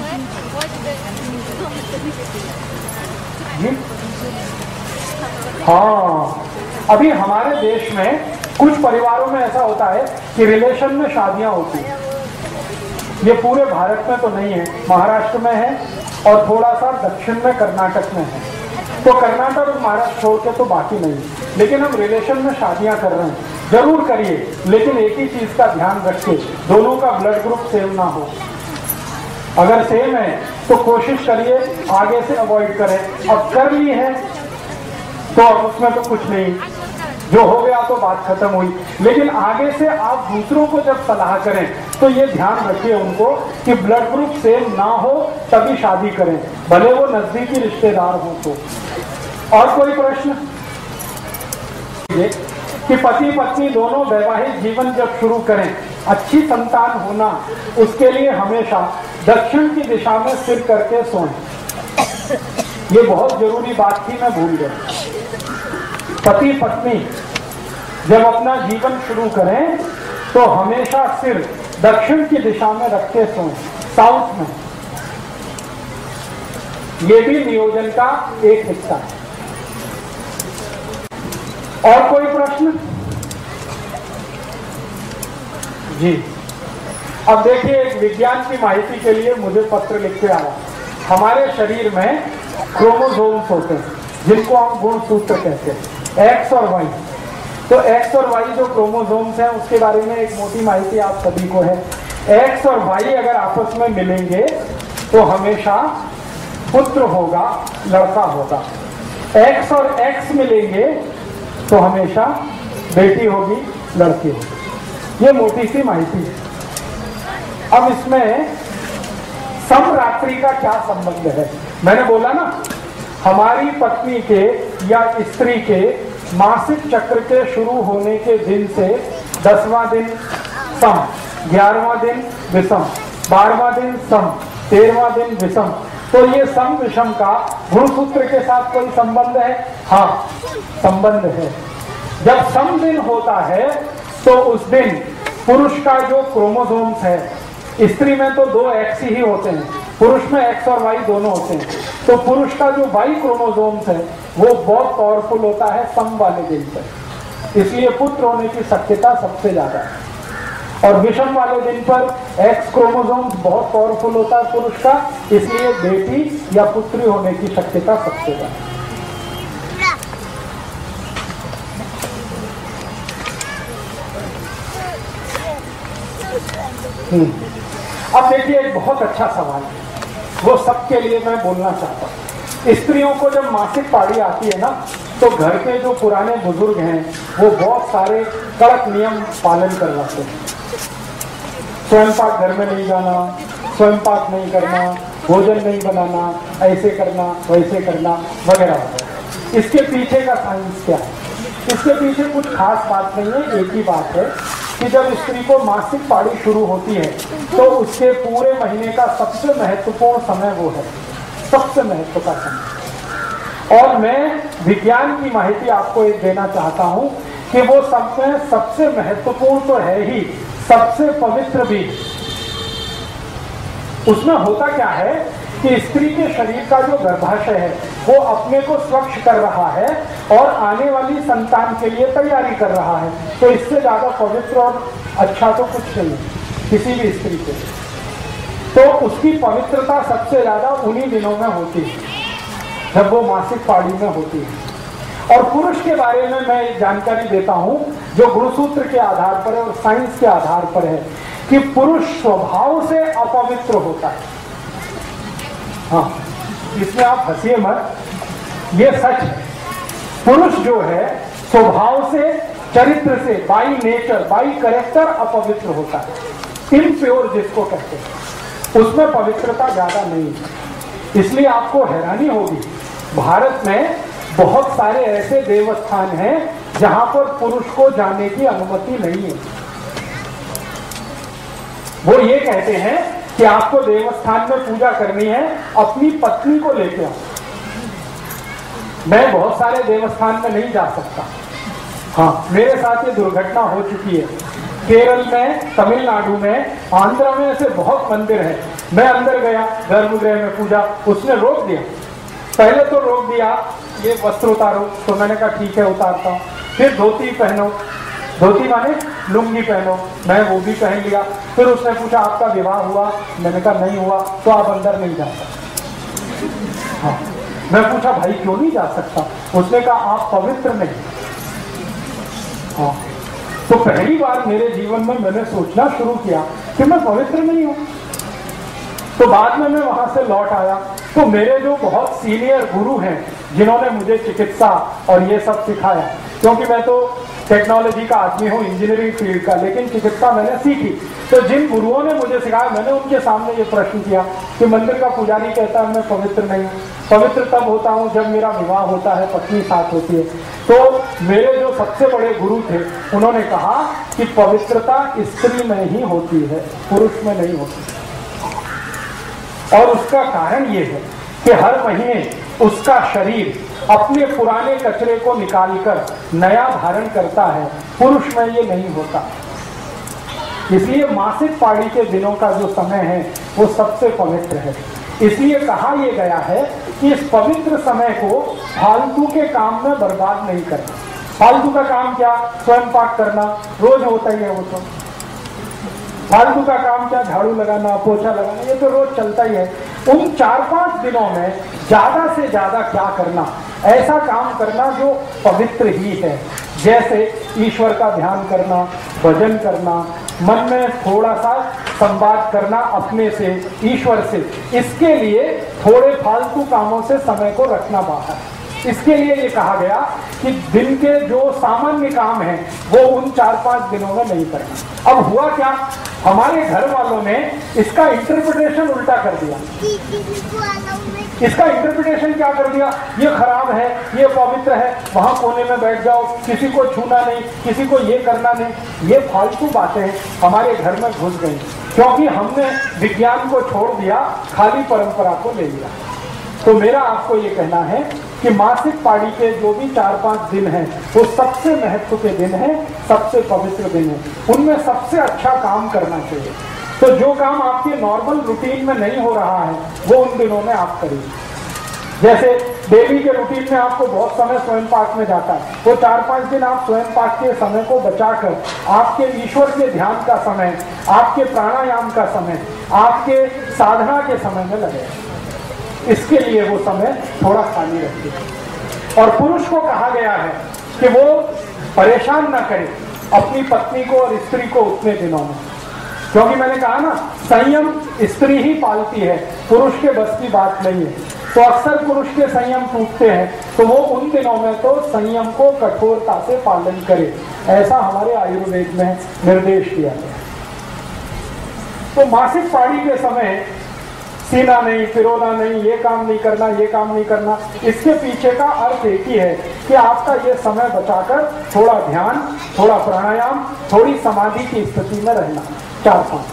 जी हाँ, अभी हमारे देश में कुछ परिवारों में ऐसा होता है कि रिलेशन में शादियां होती हैं। ये पूरे भारत में तो नहीं है, महाराष्ट्र में है और थोड़ा सा दक्षिण में कर्नाटक में है। तो कर्नाटक और महाराष्ट्र छोड़ के तो बाकी नहीं, लेकिन हम रिलेशन में शादियां कर रहे हैं। जरूर करिए, लेकिन एक ही चीज का ध्यान रखिए, दोनों का ब्लड ग्रुप सेम ना हो। अगर सेम है तो कोशिश करिए आगे से अवॉइड करें। अब कर ली है तो अब उसमें तो कुछ नहीं, जो हो गया तो बात खत्म हुई। लेकिन आगे से आप दूसरों को जब सलाह करें तो ये ध्यान रखिए उनको कि ब्लड ग्रुप सेम ना हो तभी शादी करें, भले वो नजदीकी रिश्तेदार हो तो। और कोई प्रश्न? कि पति पत्नी दोनों वैवाहिक जीवन जब शुरू करें, अच्छी संतान होना, उसके लिए हमेशा दक्षिण की दिशा में सिर करके सोएं। ये बहुत जरूरी बात थी, मैं भूल गया। पति पत्नी जब अपना जीवन शुरू करें तो हमेशा सिर दक्षिण की दिशा में रख के सोएं, साउथ में। ये भी नियोजन का एक हिस्सा है। और कोई प्रश्न? जी, अब देखिए, एक विज्ञान की माहिती के लिए मुझे पत्र लिख के आया। हमारे शरीर में क्रोमोसोम्स होते हैं जिनको हम गुणसूत्र कहते हैं, एक्स और वाई। तो एक्स और वाई जो क्रोमोसोम्स हैं उसके बारे में एक मोटी माहिती आप सभी को है। एक्स और वाई अगर आपस में मिलेंगे तो हमेशा पुत्र होगा, लड़का होगा। एक्स और एक्स मिलेंगे तो हमेशा बेटी होगी, लड़की होगी। ये मोटी सी माहिती है। अब इसमें समरात्रि का क्या संबंध है? मैंने बोला ना, हमारी पत्नी के या स्त्री के मासिक चक्र के शुरू होने के दिन से दसवां दिन सम, ग्यारहवां दिन विषम, बारहवां दिन सम, तेरहवां दिन विषम। तो ये सम विषम का गुणसूत्र के साथ कोई संबंध है? हाँ, संबंध है। जब सम दिन होता है तो उस दिन पुरुष का जो क्रोमोसोम्स है, स्त्री में तो दो एक्स ही होते हैं, पुरुष में एक्स और वाई दोनों होते हैं। तो पुरुष का जो वाई क्रोमोसोम्स है वो बहुत पावरफुल होता है सम वाले दिन पर, इसलिए पुत्र होने की शक्यता सबसे ज्यादा है। और विषम वाले दिन पर एक्स क्रोमोसोम्स बहुत पावरफुल होता है पुरुष का, इसलिए बेटी या पुत्री होने की शक्यता सबसे ज्यादा है। अब देखिए, एक बहुत अच्छा सवाल है, वो सबके लिए मैं बोलना चाहता हूँ। स्त्रियों को जब मासिक पारी आती है ना, तो घर के जो पुराने बुजुर्ग हैं वो बहुत सारे कड़क नियम पालन करवाते हैं। स्वयं पाक घर में नहीं जाना, स्वयं पाक नहीं करना, भोजन नहीं बनाना, ऐसे करना, वैसे करना, वगैरह वगैरह। इसके पीछे का साइंस क्या है? इसके पीछे कुछ खास बात नहीं है। एक ही बात है कि जब स्त्री को मासिक पारी शुरू होती है तो उसके पूरे महीने का सबसे महत्वपूर्ण समय वो है, सबसे महत्व का समय। और मैं विज्ञान की माहिती आपको एक देना चाहता हूं कि वो समय सबसे महत्वपूर्ण तो है ही, सबसे पवित्र भी। उसमें होता क्या है कि स्त्री के शरीर का जो गर्भाशय है वो अपने को स्वच्छ कर रहा है और आने वाली संतान के लिए तैयारी कर रहा है। तो इससे ज्यादा पवित्र और अच्छा तो कुछ नहीं है किसी भी स्त्री के। तो उसकी पवित्रता सबसे ज्यादा उन्हीं दिनों में होती है जब वो मासिक पारी में होती है। और पुरुष के बारे में मैं एक जानकारी देता हूं जो गुणसूत्र के आधार पर है और साइंस के आधार पर है कि पुरुष स्वभाव से अपवित्र होता है। हाँ, इसमें आप हंसिए मत, ये सच है। पुरुष जो है स्वभाव से, चरित्र से, बाई नेचर, बाई कैरेक्टर अपवित्र होता है, इम्प्योर जिसको कहते हैं, उसमें पवित्रता ज्यादा नहीं है। इसलिए आपको हैरानी होगी, भारत में बहुत सारे ऐसे देवस्थान हैं जहां पर पुरुष को जाने की अनुमति नहीं है। वो ये कहते हैं कि आपको देवस्थान में पूजा करनी है, अपनी पत्नी को लेके आओ। मैं बहुत सारे देवस्थान में नहीं जा सकता। हाँ, मेरे साथ ये दुर्घटना हो चुकी है। केरल में, तमिलनाडु में, आंध्र में ऐसे बहुत मंदिर हैं। मैं अंदर गया, गर्भगृह में पूजा, उसने रोक दिया। पहले तो रोक दिया ये वस्त्र उतारो, तो मैंने कहा ठीक है उतारता हूँ। फिर धोती पहनो, धोती माने लुंगी पहनो, मैं वो भी पहन लिया। फिर उसने पूछा आपका विवाह हुआ? मैंने कहा नहीं हुआ, तो आप अंदर नहीं जा सकते। हाँ, मैं पूछा भाई क्यों नहीं जा सकता? उसने कहा आप पवित्र नहीं। हाँ, तो पहली बार मेरे जीवन में मैंने सोचना शुरू किया कि मैं पवित्र नहीं हूं। तो बाद में मैं वहां से लौट आया तो मेरे जो बहुत सीनियर गुरु हैं जिन्होंने मुझे चिकित्सा और ये सब सिखाया, क्योंकि मैं तो टेक्नोलॉजी का आदमी हूँ, इंजीनियरिंग फील्ड का, लेकिन चिकित्सा मैंने सीखी। तो जिन गुरुओं ने मुझे सिखाया, मैंने उनके सामने ये प्रश्न किया कि मंदिर का पुजारी कहता है मैं पवित्र नहीं हूँ। पवित्र तब होता हूँ जब मेरा विवाह होता है, पत्नी साथ होती है। तो मेरे जो सबसे बड़े गुरु थे उन्होंने कहा कि पवित्रता स्त्री में ही होती है, पुरुष में नहीं होती। और उसका कारण ये है कि हर महीने उसका शरीर अपने पुराने कचरे को निकालकर नया धारण करता है, पुरुष में ये नहीं होता। इसलिए मासिक पारी के दिनों का जो समय है वो सबसे पवित्र है। इसलिए कहा यह गया है कि इस पवित्र समय को फालतू के काम में बर्बाद नहीं करना। फालतू का काम क्या, स्वयं पाक करना, रोज होता ही है वो तो। फालतू का काम क्या, झाड़ू लगाना, पोछा लगाना, ये तो रोज चलता ही है। उन चार पांच दिनों में ज्यादा से ज्यादा क्या करना, ऐसा काम करना जो पवित्र ही है, जैसे ईश्वर का ध्यान करना, भजन करना, मन में थोड़ा सा संवाद करना अपने से, ईश्वर से। इसके लिए थोड़े फालतू कामों से समय को रखना बाहर। इसके लिए ये कहा गया कि दिन के जो सामान्य काम हैं वो उन चार पांच दिनों में नहीं करना। अब हुआ क्या, हमारे घर वालों ने इसका इंटरप्रिटेशन उल्टा कर दिया। इसका इंटरप्रिटेशन क्या कर दिया, ये खराब है, ये पवित्र है, वहां कोने में बैठ जाओ, किसी को छूना नहीं, किसी को ये करना नहीं। ये फालतू बातें हमारे घर में घुस गई, क्योंकि हमने विज्ञान को छोड़ दिया, खाली परंपरा को ले लिया। तो मेरा आपको ये कहना है कि मासिक पाड़ी के जो भी चार पांच दिन हैं वो सबसे महत्व के दिन हैं, सबसे पवित्र दिन है। उनमें सबसे अच्छा काम करना चाहिए। तो जो काम आपके नॉर्मल रूटीन में नहीं हो रहा है वो उन दिनों में आप करिए। जैसे डेली के रूटीन में आपको बहुत समय स्वयं पाक में जाता है, वो चार पांच दिन आप स्वयं पाक के समय को बचाकर आपके ईश्वर के ध्यान का समय, आपके प्राणायाम का समय, आपके साधना के समय में लगे। इसके लिए वो समय थोड़ा खाली रखिए। और पुरुष को कहा गया है कि वो परेशान ना करे अपनी पत्नी को और स्त्री को उतने दिनों में, क्योंकि मैंने कहा ना, संयम स्त्री ही पालती है, पुरुष के बस की बात नहीं है। तो अक्सर पुरुष के संयम टूटते हैं, तो वो उन दिनों में तो संयम को कठोरता से पालन करे, ऐसा हमारे आयुर्वेद में निर्देश दिया गया। तो मासिक पाड़ी के समय सीना नहीं, फिरोना नहीं, ये काम नहीं करना, ये काम नहीं करना। इसके पीछे का अर्थ एक ही है कि आपका ये समय बचाकर थोड़ा ध्यान, थोड़ा प्राणायाम, थोड़ी समाधि की स्थिति में रहना। चार पांच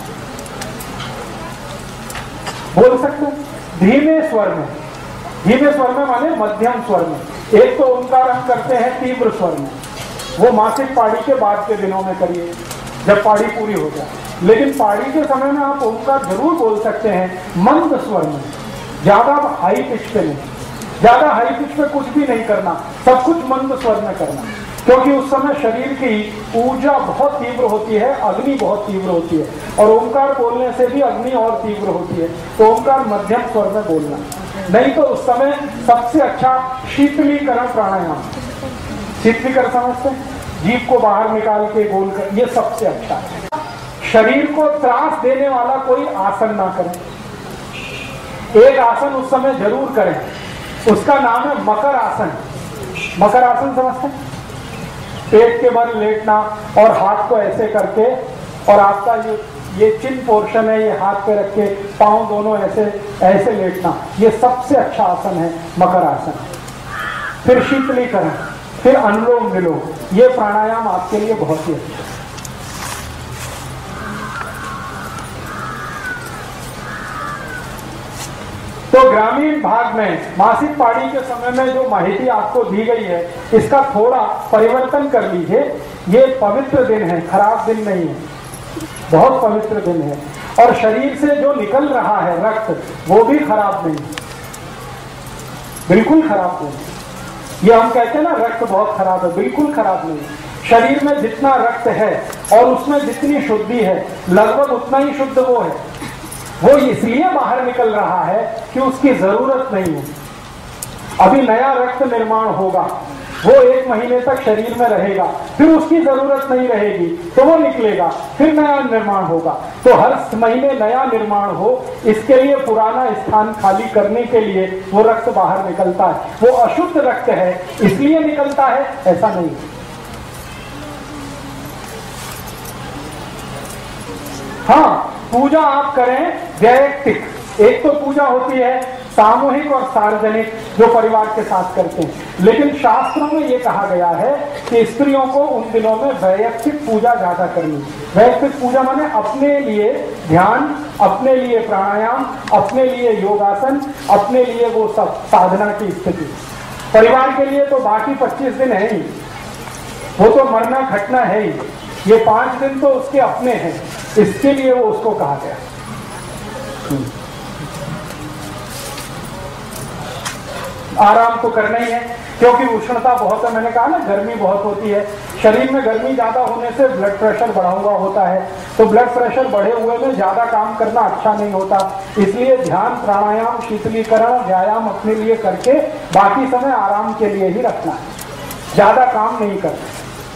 बोल सकते हैं धीमे स्वर में। धीमे स्वर में माने मध्यम स्वर में। एक तो ओंकार हम करते हैं तीव्र स्वर में, वो मासिक पाड़ी के बाद के दिनों में करिए जब पाड़ी पूरी हो जाए। लेकिन पाड़ी के समय में आप ओंकार जरूर बोल सकते हैं मंद स्वर में, ज्यादा हाई पिच पे नहीं। ज्यादा हाई पिच पे कुछ भी नहीं करना, सब कुछ मंद स्वर में करना, क्योंकि उस समय शरीर की ऊर्जा बहुत तीव्र होती है, अग्नि बहुत तीव्र होती है, और ओंकार बोलने से भी अग्नि और तीव्र होती है। तो ओंकार मध्यम स्वर में बोलना। नहीं तो उस समय सबसे अच्छा शीतलीकरण प्राणायाम, शीतलीकरण समझते हैं, जीभ को बाहर निकाल के गोल कर, ये सबसे अच्छा है। शरीर को त्रास देने वाला कोई आसन ना करें। एक आसन उस समय जरूर करें, उसका नाम है मकर आसन। मकर आसन समझते हैं, पेट के बल लेटना और हाथ को ऐसे करके, और आपका ये ये चिन पोर्शन है, ये हाथ पे रख के पांव दोनों ऐसे ऐसे लेटना, ये सबसे अच्छा आसन है मकर आसन। फिर शीतलीकरण, फिर अनुलोम विलोम, ये प्राणायाम आपके लिए बहुत ही अच्छा है। तो ग्रामीण भाग में मासिक पाड़ी के समय में जो माहिती आपको दी गई है, इसका थोड़ा परिवर्तन कर लीजिए। ये पवित्र दिन है, खराब दिन नहीं है, बहुत पवित्र दिन है। और शरीर से जो निकल रहा है रक्त, वो भी खराब नहीं, बिल्कुल खराब नहीं। ये हम कहते हैं ना रक्त बहुत खराब है, बिल्कुल खराब नहीं। शरीर में जितना रक्त है और उसमें जितनी शुद्धि है, लगभग उतना ही शुद्ध वो है। वो इसलिए बाहर निकल रहा है कि उसकी जरूरत नहीं है। अभी नया रक्त निर्माण होगा, वो एक महीने तक शरीर में रहेगा, फिर उसकी जरूरत नहीं रहेगी तो वो निकलेगा, फिर नया निर्माण होगा। तो हर महीने नया निर्माण हो, इसके लिए पुराना स्थान खाली करने के लिए वो रक्त बाहर निकलता है। वो अशुद्ध रक्त है इसलिए निकलता है, ऐसा नहीं। हाँ, पूजा आप करें वैयक्तिक, एक तो पूजा होती है सामूहिक और सार्वजनिक जो परिवार के साथ करते हैं, लेकिन शास्त्रों में ये कहा गया है कि स्त्रियों को उन दिनों में वैयक्तिक पूजा ज्यादा करनी। वैयक्तिक पूजा माने अपने लिए ध्यान, अपने लिए प्राणायाम, अपने लिए योगासन, अपने लिए वो सब साधना की स्थिति। परिवार के लिए तो बाकी पच्चीस दिन है ही, वो तो मरना घटना है ही। ये पांच दिन तो उसके अपने हैं, इसके लिए वो उसको कहा गया। आराम तो करना ही है, क्योंकि उष्णता बहुत है, मैंने कहा ना गर्मी बहुत होती है, शरीर में गर्मी ज्यादा होने से ब्लड प्रेशर बढ़ा हुआ होता है, तो ब्लड प्रेशर बढ़े हुए में ज्यादा काम करना अच्छा नहीं होता, इसलिए ध्यान, प्राणायाम, शीतलीकरण, व्यायाम अपने लिए करके बाकी समय आराम के लिए ही रखना है, ज्यादा काम नहीं करना।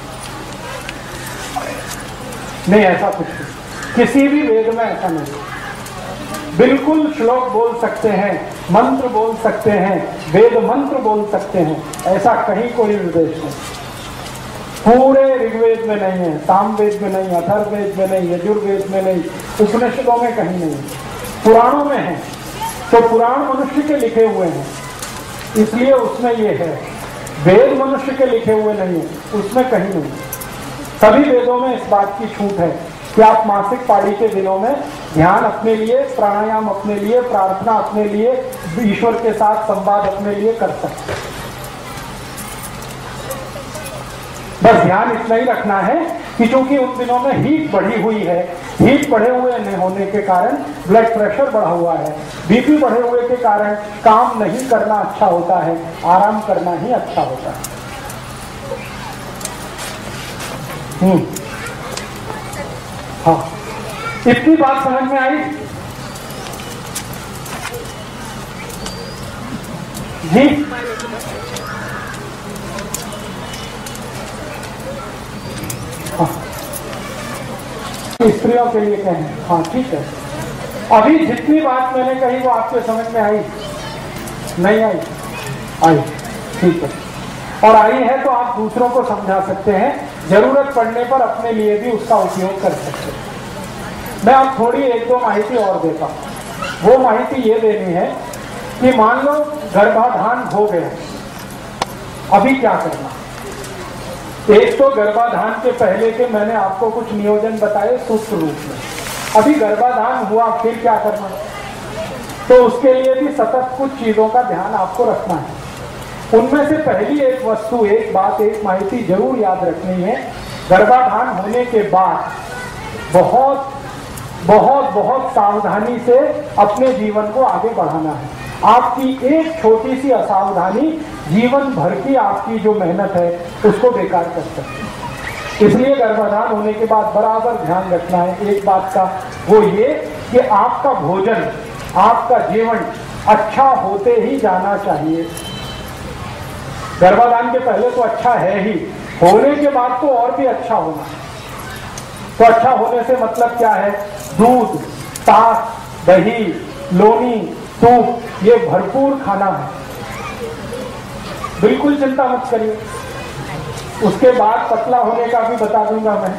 नहीं, ऐसा कुछ नहीं, किसी भी वेद में ऐसा नहीं। बिल्कुल श्लोक बोल सकते हैं, मंत्र बोल सकते हैं, वेद मंत्र बोल सकते हैं, ऐसा कहीं कोई निर्देश नहीं। पूरे ऋग्वेद में नहीं है, सामवेद में नहीं, अथर्ववेद में नहीं, यजुर्वेद में नहीं, उपनिषदों में कहीं नहीं, पुराणों में है। तो पुराण मनुष्य के लिखे हुए हैं, इसलिए उसमें ये है। वेद मनुष्य के लिखे हुए नहीं है, उसमें कहीं नहीं। सभी वेदों में इस बात की छूट है कि आप मासिक पाड़ी के दिनों में ध्यान अपने लिए, प्राणायाम अपने लिए, प्रार्थना अपने लिए, ईश्वर के साथ संवाद अपने लिए कर सकते हैं। बस ध्यान इतना ही रखना है कि चूंकि उन दिनों में हीट बढ़ी हुई है, हीट बढ़े हुए नहीं होने के कारण ब्लड प्रेशर बढ़ा हुआ है, बीपी बढ़े हुए के कारण काम नहीं करना अच्छा होता है, आराम करना ही अच्छा होता है। हम्म हाँ, इतनी बात समझ में आई जी? हाँ, स्त्रियों के लिए कहें, हाँ ठीक है। अभी जितनी बात मैंने कही वो आपके समझ में आई? नहीं आई? आई, ठीक है। और आई है तो आप दूसरों को समझा सकते हैं, जरूरत पड़ने पर अपने लिए भी उसका उपयोग कर सकते हैं। मैं अब थोड़ी एक दो माहिती और देता हूं। वो माहिती ये देनी है कि मान लो गर्भाधान हो गया, अभी क्या करना। एक तो गर्भाधान के पहले के मैंने आपको कुछ नियोजन बताए सूक्ष्म रूप में। अभी गर्भाधान हुआ, फिर क्या करना, तो उसके लिए भी सतत कुछ चीजों का ध्यान आपको रखना है। उनमें से पहली एक वस्तु, एक बात, एक माहिती जरूर याद रखनी है। गर्भाधान होने के बाद बहुत बहुत बहुत सावधानी से अपने जीवन को आगे बढ़ाना है। आपकी एक छोटी सी असावधानी जीवन भर की आपकी जो मेहनत है उसको बेकार कर सकती है। इसलिए गर्भाधान होने के बाद बराबर ध्यान रखना है एक बात का, वो ये कि आपका भोजन, आपका जीवन अच्छा होते ही जाना चाहिए। गर्भाधान के पहले तो अच्छा है ही, होने के बाद तो और भी अच्छा होना। तो अच्छा होने से मतलब क्या है? दूध, ताक, दही, लोनी, दूध, ये भरपूर खाना है। बिल्कुल चिंता मत करिए। उसके बाद पतला होने का भी बता दूंगा मैं।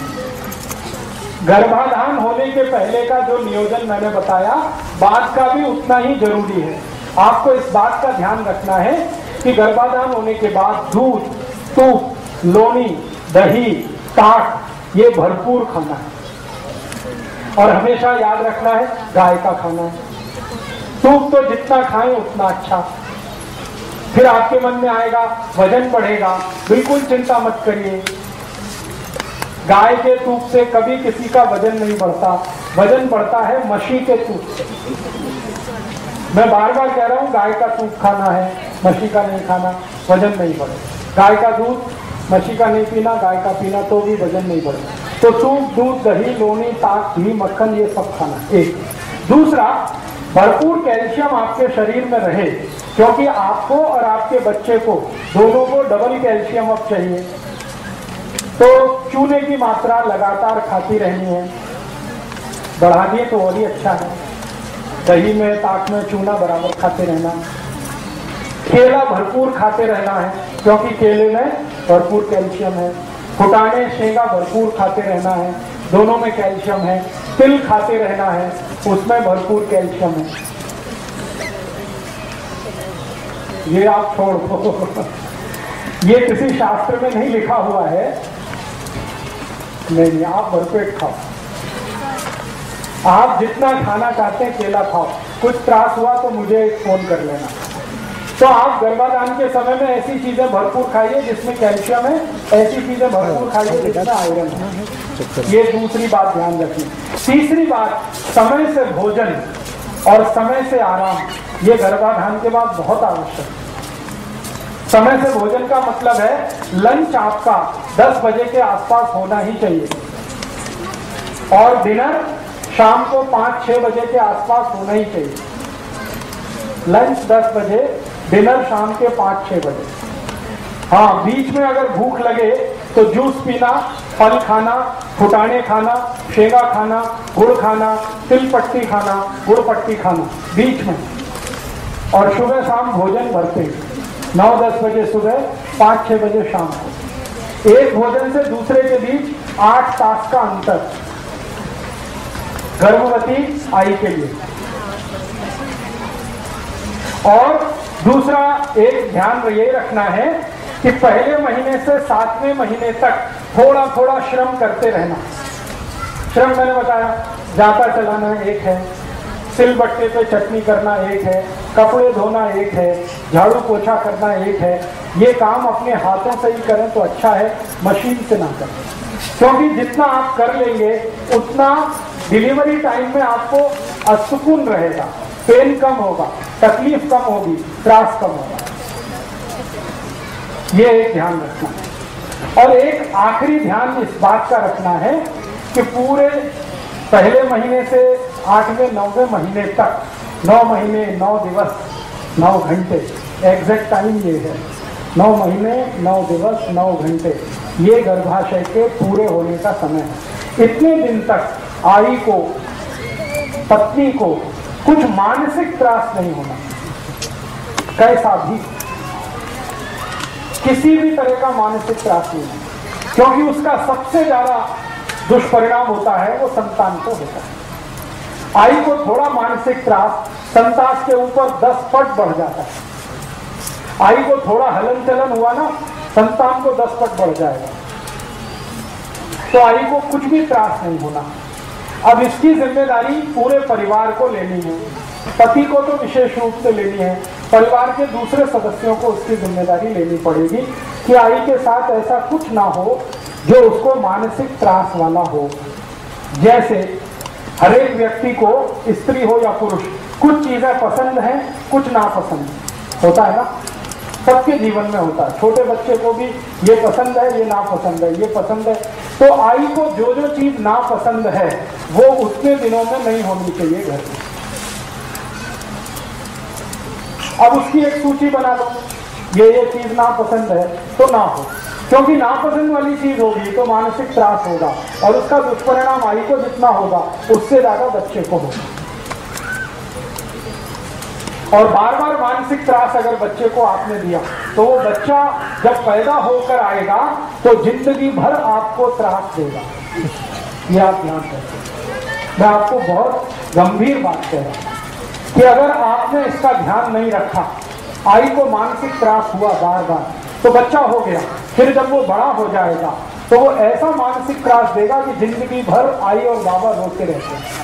गर्भाधान होने के पहले का जो नियोजन मैंने बताया, बाद का भी उतना ही जरूरी है। आपको इस बात का ध्यान रखना है कि गर्भाधान होने के बाद दूध, दूध, लोनी, दही, ताक, ये भरपूर खाना है। और हमेशा याद रखना है गाय का खाना है। दूध तो जितना खाएं उतना अच्छा। फिर आपके मन में आएगा वजन बढ़ेगा, बिल्कुल चिंता मत करिए। गाय के दूध से कभी किसी का वजन नहीं बढ़ता, वजन बढ़ता है मशी के दूध से। मैं बार बार कह रहा हूं, गाय का दूध खाना है, मशी का नहीं खाना, वजन नहीं बढ़ेगा। गाय का दूध, मशी का नहीं पीना, गाय का पीना, तो भी वजन नहीं बढ़ेगा। तो दूध, दूध, दही, लोनी, ताक, घी, मक्खन, ये सब खाना। एक दूसरा, भरपूर कैल्शियम आपके शरीर में रहे, क्योंकि आपको और आपके बच्चे को दोनों को डबल कैल्शियम अब चाहिए। तो चूने की मात्रा लगातार खाती रहनी है, बढ़ा दिए तो और ही अच्छा है। दही में, ताक में चूना बराबर खाते रहना। केला भरपूर खाते रहना है, क्योंकि केले में भरपूर कैल्शियम है। फुटाने, शेंगा भरपूर खाते रहना है, दोनों में कैल्शियम है। तिल खाते रहना है, उसमें भरपूर कैल्शियम है। ये आप छोड़ दो, ये किसी शास्त्र में नहीं लिखा हुआ है। नहीं, आप भरपेट खाओ। आप जितना खाना चाहते हैं केला खाओ। कुछ त्रास हुआ तो मुझे फोन कर लेना। तो आप गर्भाधान के समय में ऐसी चीजें भरपूर खाइए जिसमें कैल्शियम है, ऐसी चीजें भरपूर खाइए जिसमें आयरन है। ये दूसरी बात ध्यान रखिए। तीसरी बात, समय से भोजन और समय से आराम, ये गर्भाधान के बाद बहुत आवश्यक है। समय से भोजन का मतलब है लंच आपका दस बजे के आसपास होना ही चाहिए और डिनर शाम को पाँच छह बजे के आसपास होना ही चाहिए। लंच दस बजे, डिनर शाम के पाँच छह बजे। हाँ, बीच में अगर भूख लगे तो जूस पीना, फल खाना, फुटाने खाना, शेगा खाना, गुड़ खाना, तिल पट्टी खाना, गुड़ पट्टी खाना बीच में। और सुबह शाम भोजन भरते नौ दस बजे सुबह, पाँच छह बजे शाम को। एक भोजन से दूसरे के बीच आठ तास का अंतर गर्भवती आई के लिए। और दूसरा एक ध्यान ये रखना है कि पहले महीने से सातवें महीने तक थोड़ा थोड़ा श्रम करते रहना। श्रम मैंने बताया, जाता चलाना एक है, सिलबट्टे पे चटनी करना एक है, कपड़े धोना एक है, झाड़ू पोछा करना एक है। ये काम अपने हाथों से ही करें तो अच्छा है, मशीन से ना करें, क्योंकि जितना आप कर लेंगे उतना डिलीवरी टाइम में आपको असुकून रहेगा, पेन कम होगा, तकलीफ कम होगी, त्रास कम होगा। ये एक ध्यान रखना है। और एक आखिरी ध्यान इस बात का रखना है कि पूरे पहले महीने से आठवें नौवें महीने तक, नौ महीने नौ दिवस नौ घंटे, एग्जैक्ट टाइम ये है, नौ महीने नौ दिवस नौ घंटे, ये गर्भाशय के पूरे होने का समय है। इतने दिन तक आई को, पत्नी को कुछ मानसिक त्रास नहीं होना, कैसा भी, किसी भी तरह का मानसिक त्रास नहीं है, क्योंकि उसका सबसे ज्यादा दुष्परिणाम होता है वो संतान को होता है। आई को थोड़ा मानसिक त्रास संतान के ऊपर दस पट बढ़ जाता है। आई को थोड़ा हलन चलन हुआ ना, संतान को दस पट बढ़ जाएगा। तो आई को कुछ भी त्रास नहीं होना। अब इसकी जिम्मेदारी पूरे परिवार को लेनी है, पति को तो विशेष रूप से लेनी है, परिवार के दूसरे सदस्यों को उसकी जिम्मेदारी लेनी पड़ेगी कि आई के साथ ऐसा कुछ ना हो जो उसको मानसिक त्रास वाला हो। जैसे हर एक व्यक्ति को, स्त्री हो या पुरुष, कुछ चीजें पसंद हैं, कुछ नापसंद होता है ना, सबके जीवन में होता है। छोटे बच्चे को भी ये पसंद है, ये नापसंद है, ये पसंद है। तो आई को जो जो चीज नापसंद है वो उतने दिनों में नहीं होनी चाहिए घर में। अब उसकी एक सूची बना लो, ये ये चीज नापसंद है तो ना हो, क्योंकि नापसंद वाली चीज होगी तो मानसिक त्रास होगा और उसका दुष्परिणाम आई को जितना होगा उससे ज्यादा बच्चे को होगा। और बार बार मानसिक त्रास अगर बच्चे को आपने दिया तो वो बच्चा जब पैदा होकर आएगा तो जिंदगी भर आपको त्रास देगा। ये आप ध्यान रखें। मैं आपको बहुत गंभीर बात कह रहा हूं कि अगर आपने इसका ध्यान नहीं रखा, आई को मानसिक त्रास हुआ बार बार, तो बच्चा हो गया, फिर जब वो बड़ा हो जाएगा तो वो ऐसा मानसिक त्रास देगा कि जिंदगी भर आई और बाबा रोते रहते हैं।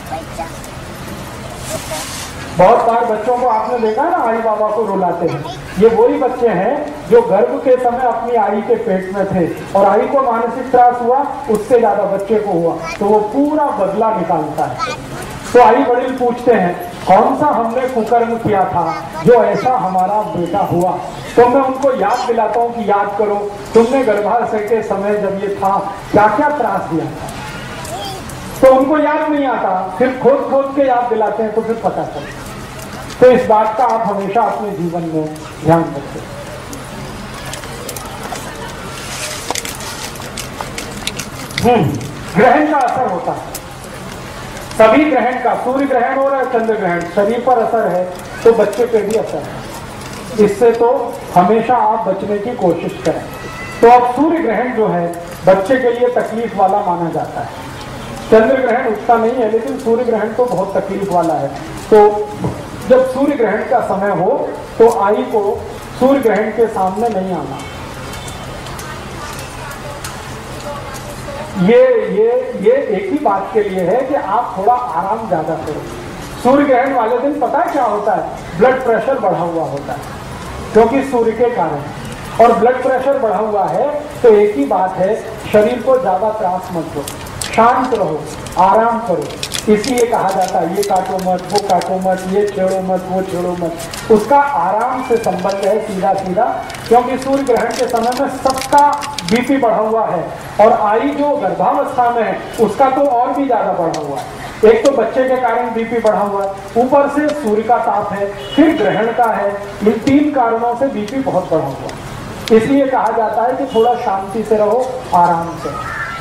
बहुत बार बच्चों को आपने देखा है ना, आई बाबा को रुलाते हैं। ये वही बच्चे हैं जो गर्भ के समय अपनी आई के पेट में थे और आई को मानसिक त्रास हुआ, उससे ज्यादा बच्चे को हुआ, तो वो पूरा बदला निकालता है। तो आई बड़े पूछते हैं, कौन सा हमने कुकर्म किया था जो ऐसा हमारा बेटा हुआ? तो मैं उनको याद दिलाता हूँ कि याद करो, तुमने गर्भाशय के समय जब ये था क्या क्या त्रास दिया था। तो उनको याद नहीं आता, फिर खोद खोद के याद दिलाते हैं तो फिर पता चलता। तो इस बात का आप हमेशा अपने जीवन में ध्यान रखें। हम्म ग्रहण का असर होता है, सभी ग्रहण का, सूर्य ग्रहण हो रहा है, चंद्र ग्रहण, शरीर पर असर है तो बच्चे पे भी असर है। इससे तो हमेशा आप बचने की कोशिश करें। तो अब सूर्य ग्रहण जो है बच्चे के लिए तकलीफ वाला माना जाता है। चंद्र ग्रहण उतना नहीं है, लेकिन सूर्य ग्रहण तो बहुत तकलीफ वाला है। तो जब सूर्य ग्रहण का समय हो तो आई को सूर्य ग्रहण के सामने नहीं आना। ये ये ये एक ही बात के लिए है कि आप थोड़ा आराम ज्यादा करो। सूर्य ग्रहण वाले दिन पता है क्या होता है? ब्लड प्रेशर बढ़ा हुआ होता है, क्योंकि सूर्य के कारण, और ब्लड प्रेशर बढ़ा हुआ है तो एक ही बात है, शरीर को ज्यादा त्रास मत दो। शांत रहो, आराम करो। इसलिए कहा जाता है ये काटो मत, वो काटो मत, ये छेड़ो मत, वो छेड़ो मत। उसका आराम से संबंध है सीधा सीधा, क्योंकि सूर्य ग्रहण के समय में सबका बीपी बढ़ा हुआ है और आई जो गर्भावस्था में है उसका तो और भी ज्यादा बढ़ा हुआ है। एक तो बच्चे के कारण बीपी बढ़ा हुआ है, ऊपर से सूर्य का ताप है, फिर ग्रहण का है। इन तीन कारणों से बीपी बहुत बढ़ा हुआ है। इसलिए कहा जाता है कि थोड़ा शांति से रहो, आराम से।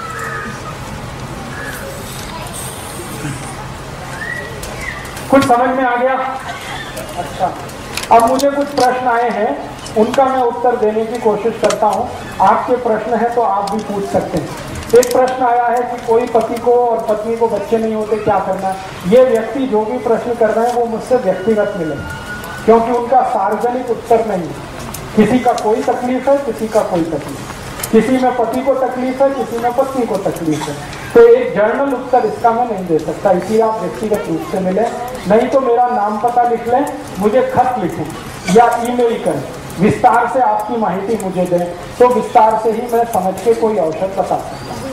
कुछ समझ में आ गया? अच्छा, अब मुझे कुछ प्रश्न आए हैं, उनका मैं उत्तर देने की कोशिश करता हूं। आपके प्रश्न है तो आप भी पूछ सकते हैं। एक प्रश्न आया है कि कोई पति को और पत्नी को बच्चे नहीं होते, क्या करना? ये व्यक्ति जो भी प्रश्न कर रहे हैं वो मुझसे व्यक्तिगत मिले, क्योंकि उनका सार्वजनिक उत्तर नहीं। किसी का कोई तकलीफ है, किसी का कोई तकलीफ, किसी में पति को तकलीफ है, किसी में पत्नी को तकलीफ है। तो एक जर्नल उत्तर इसका मैं नहीं दे सकता, इसलिए आप व्यक्तिगत रूप से मिले। नहीं तो मेरा नाम पता लिख लें, मुझे खत लिखें या ईमेल करें, विस्तार से आपकी माहिती मुझे दें, तो विस्तार से ही मैं समझ के कोई औषध बता सकता हूँ।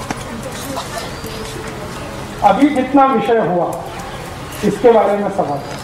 अभी जितना विषय हुआ इसके बारे में समझ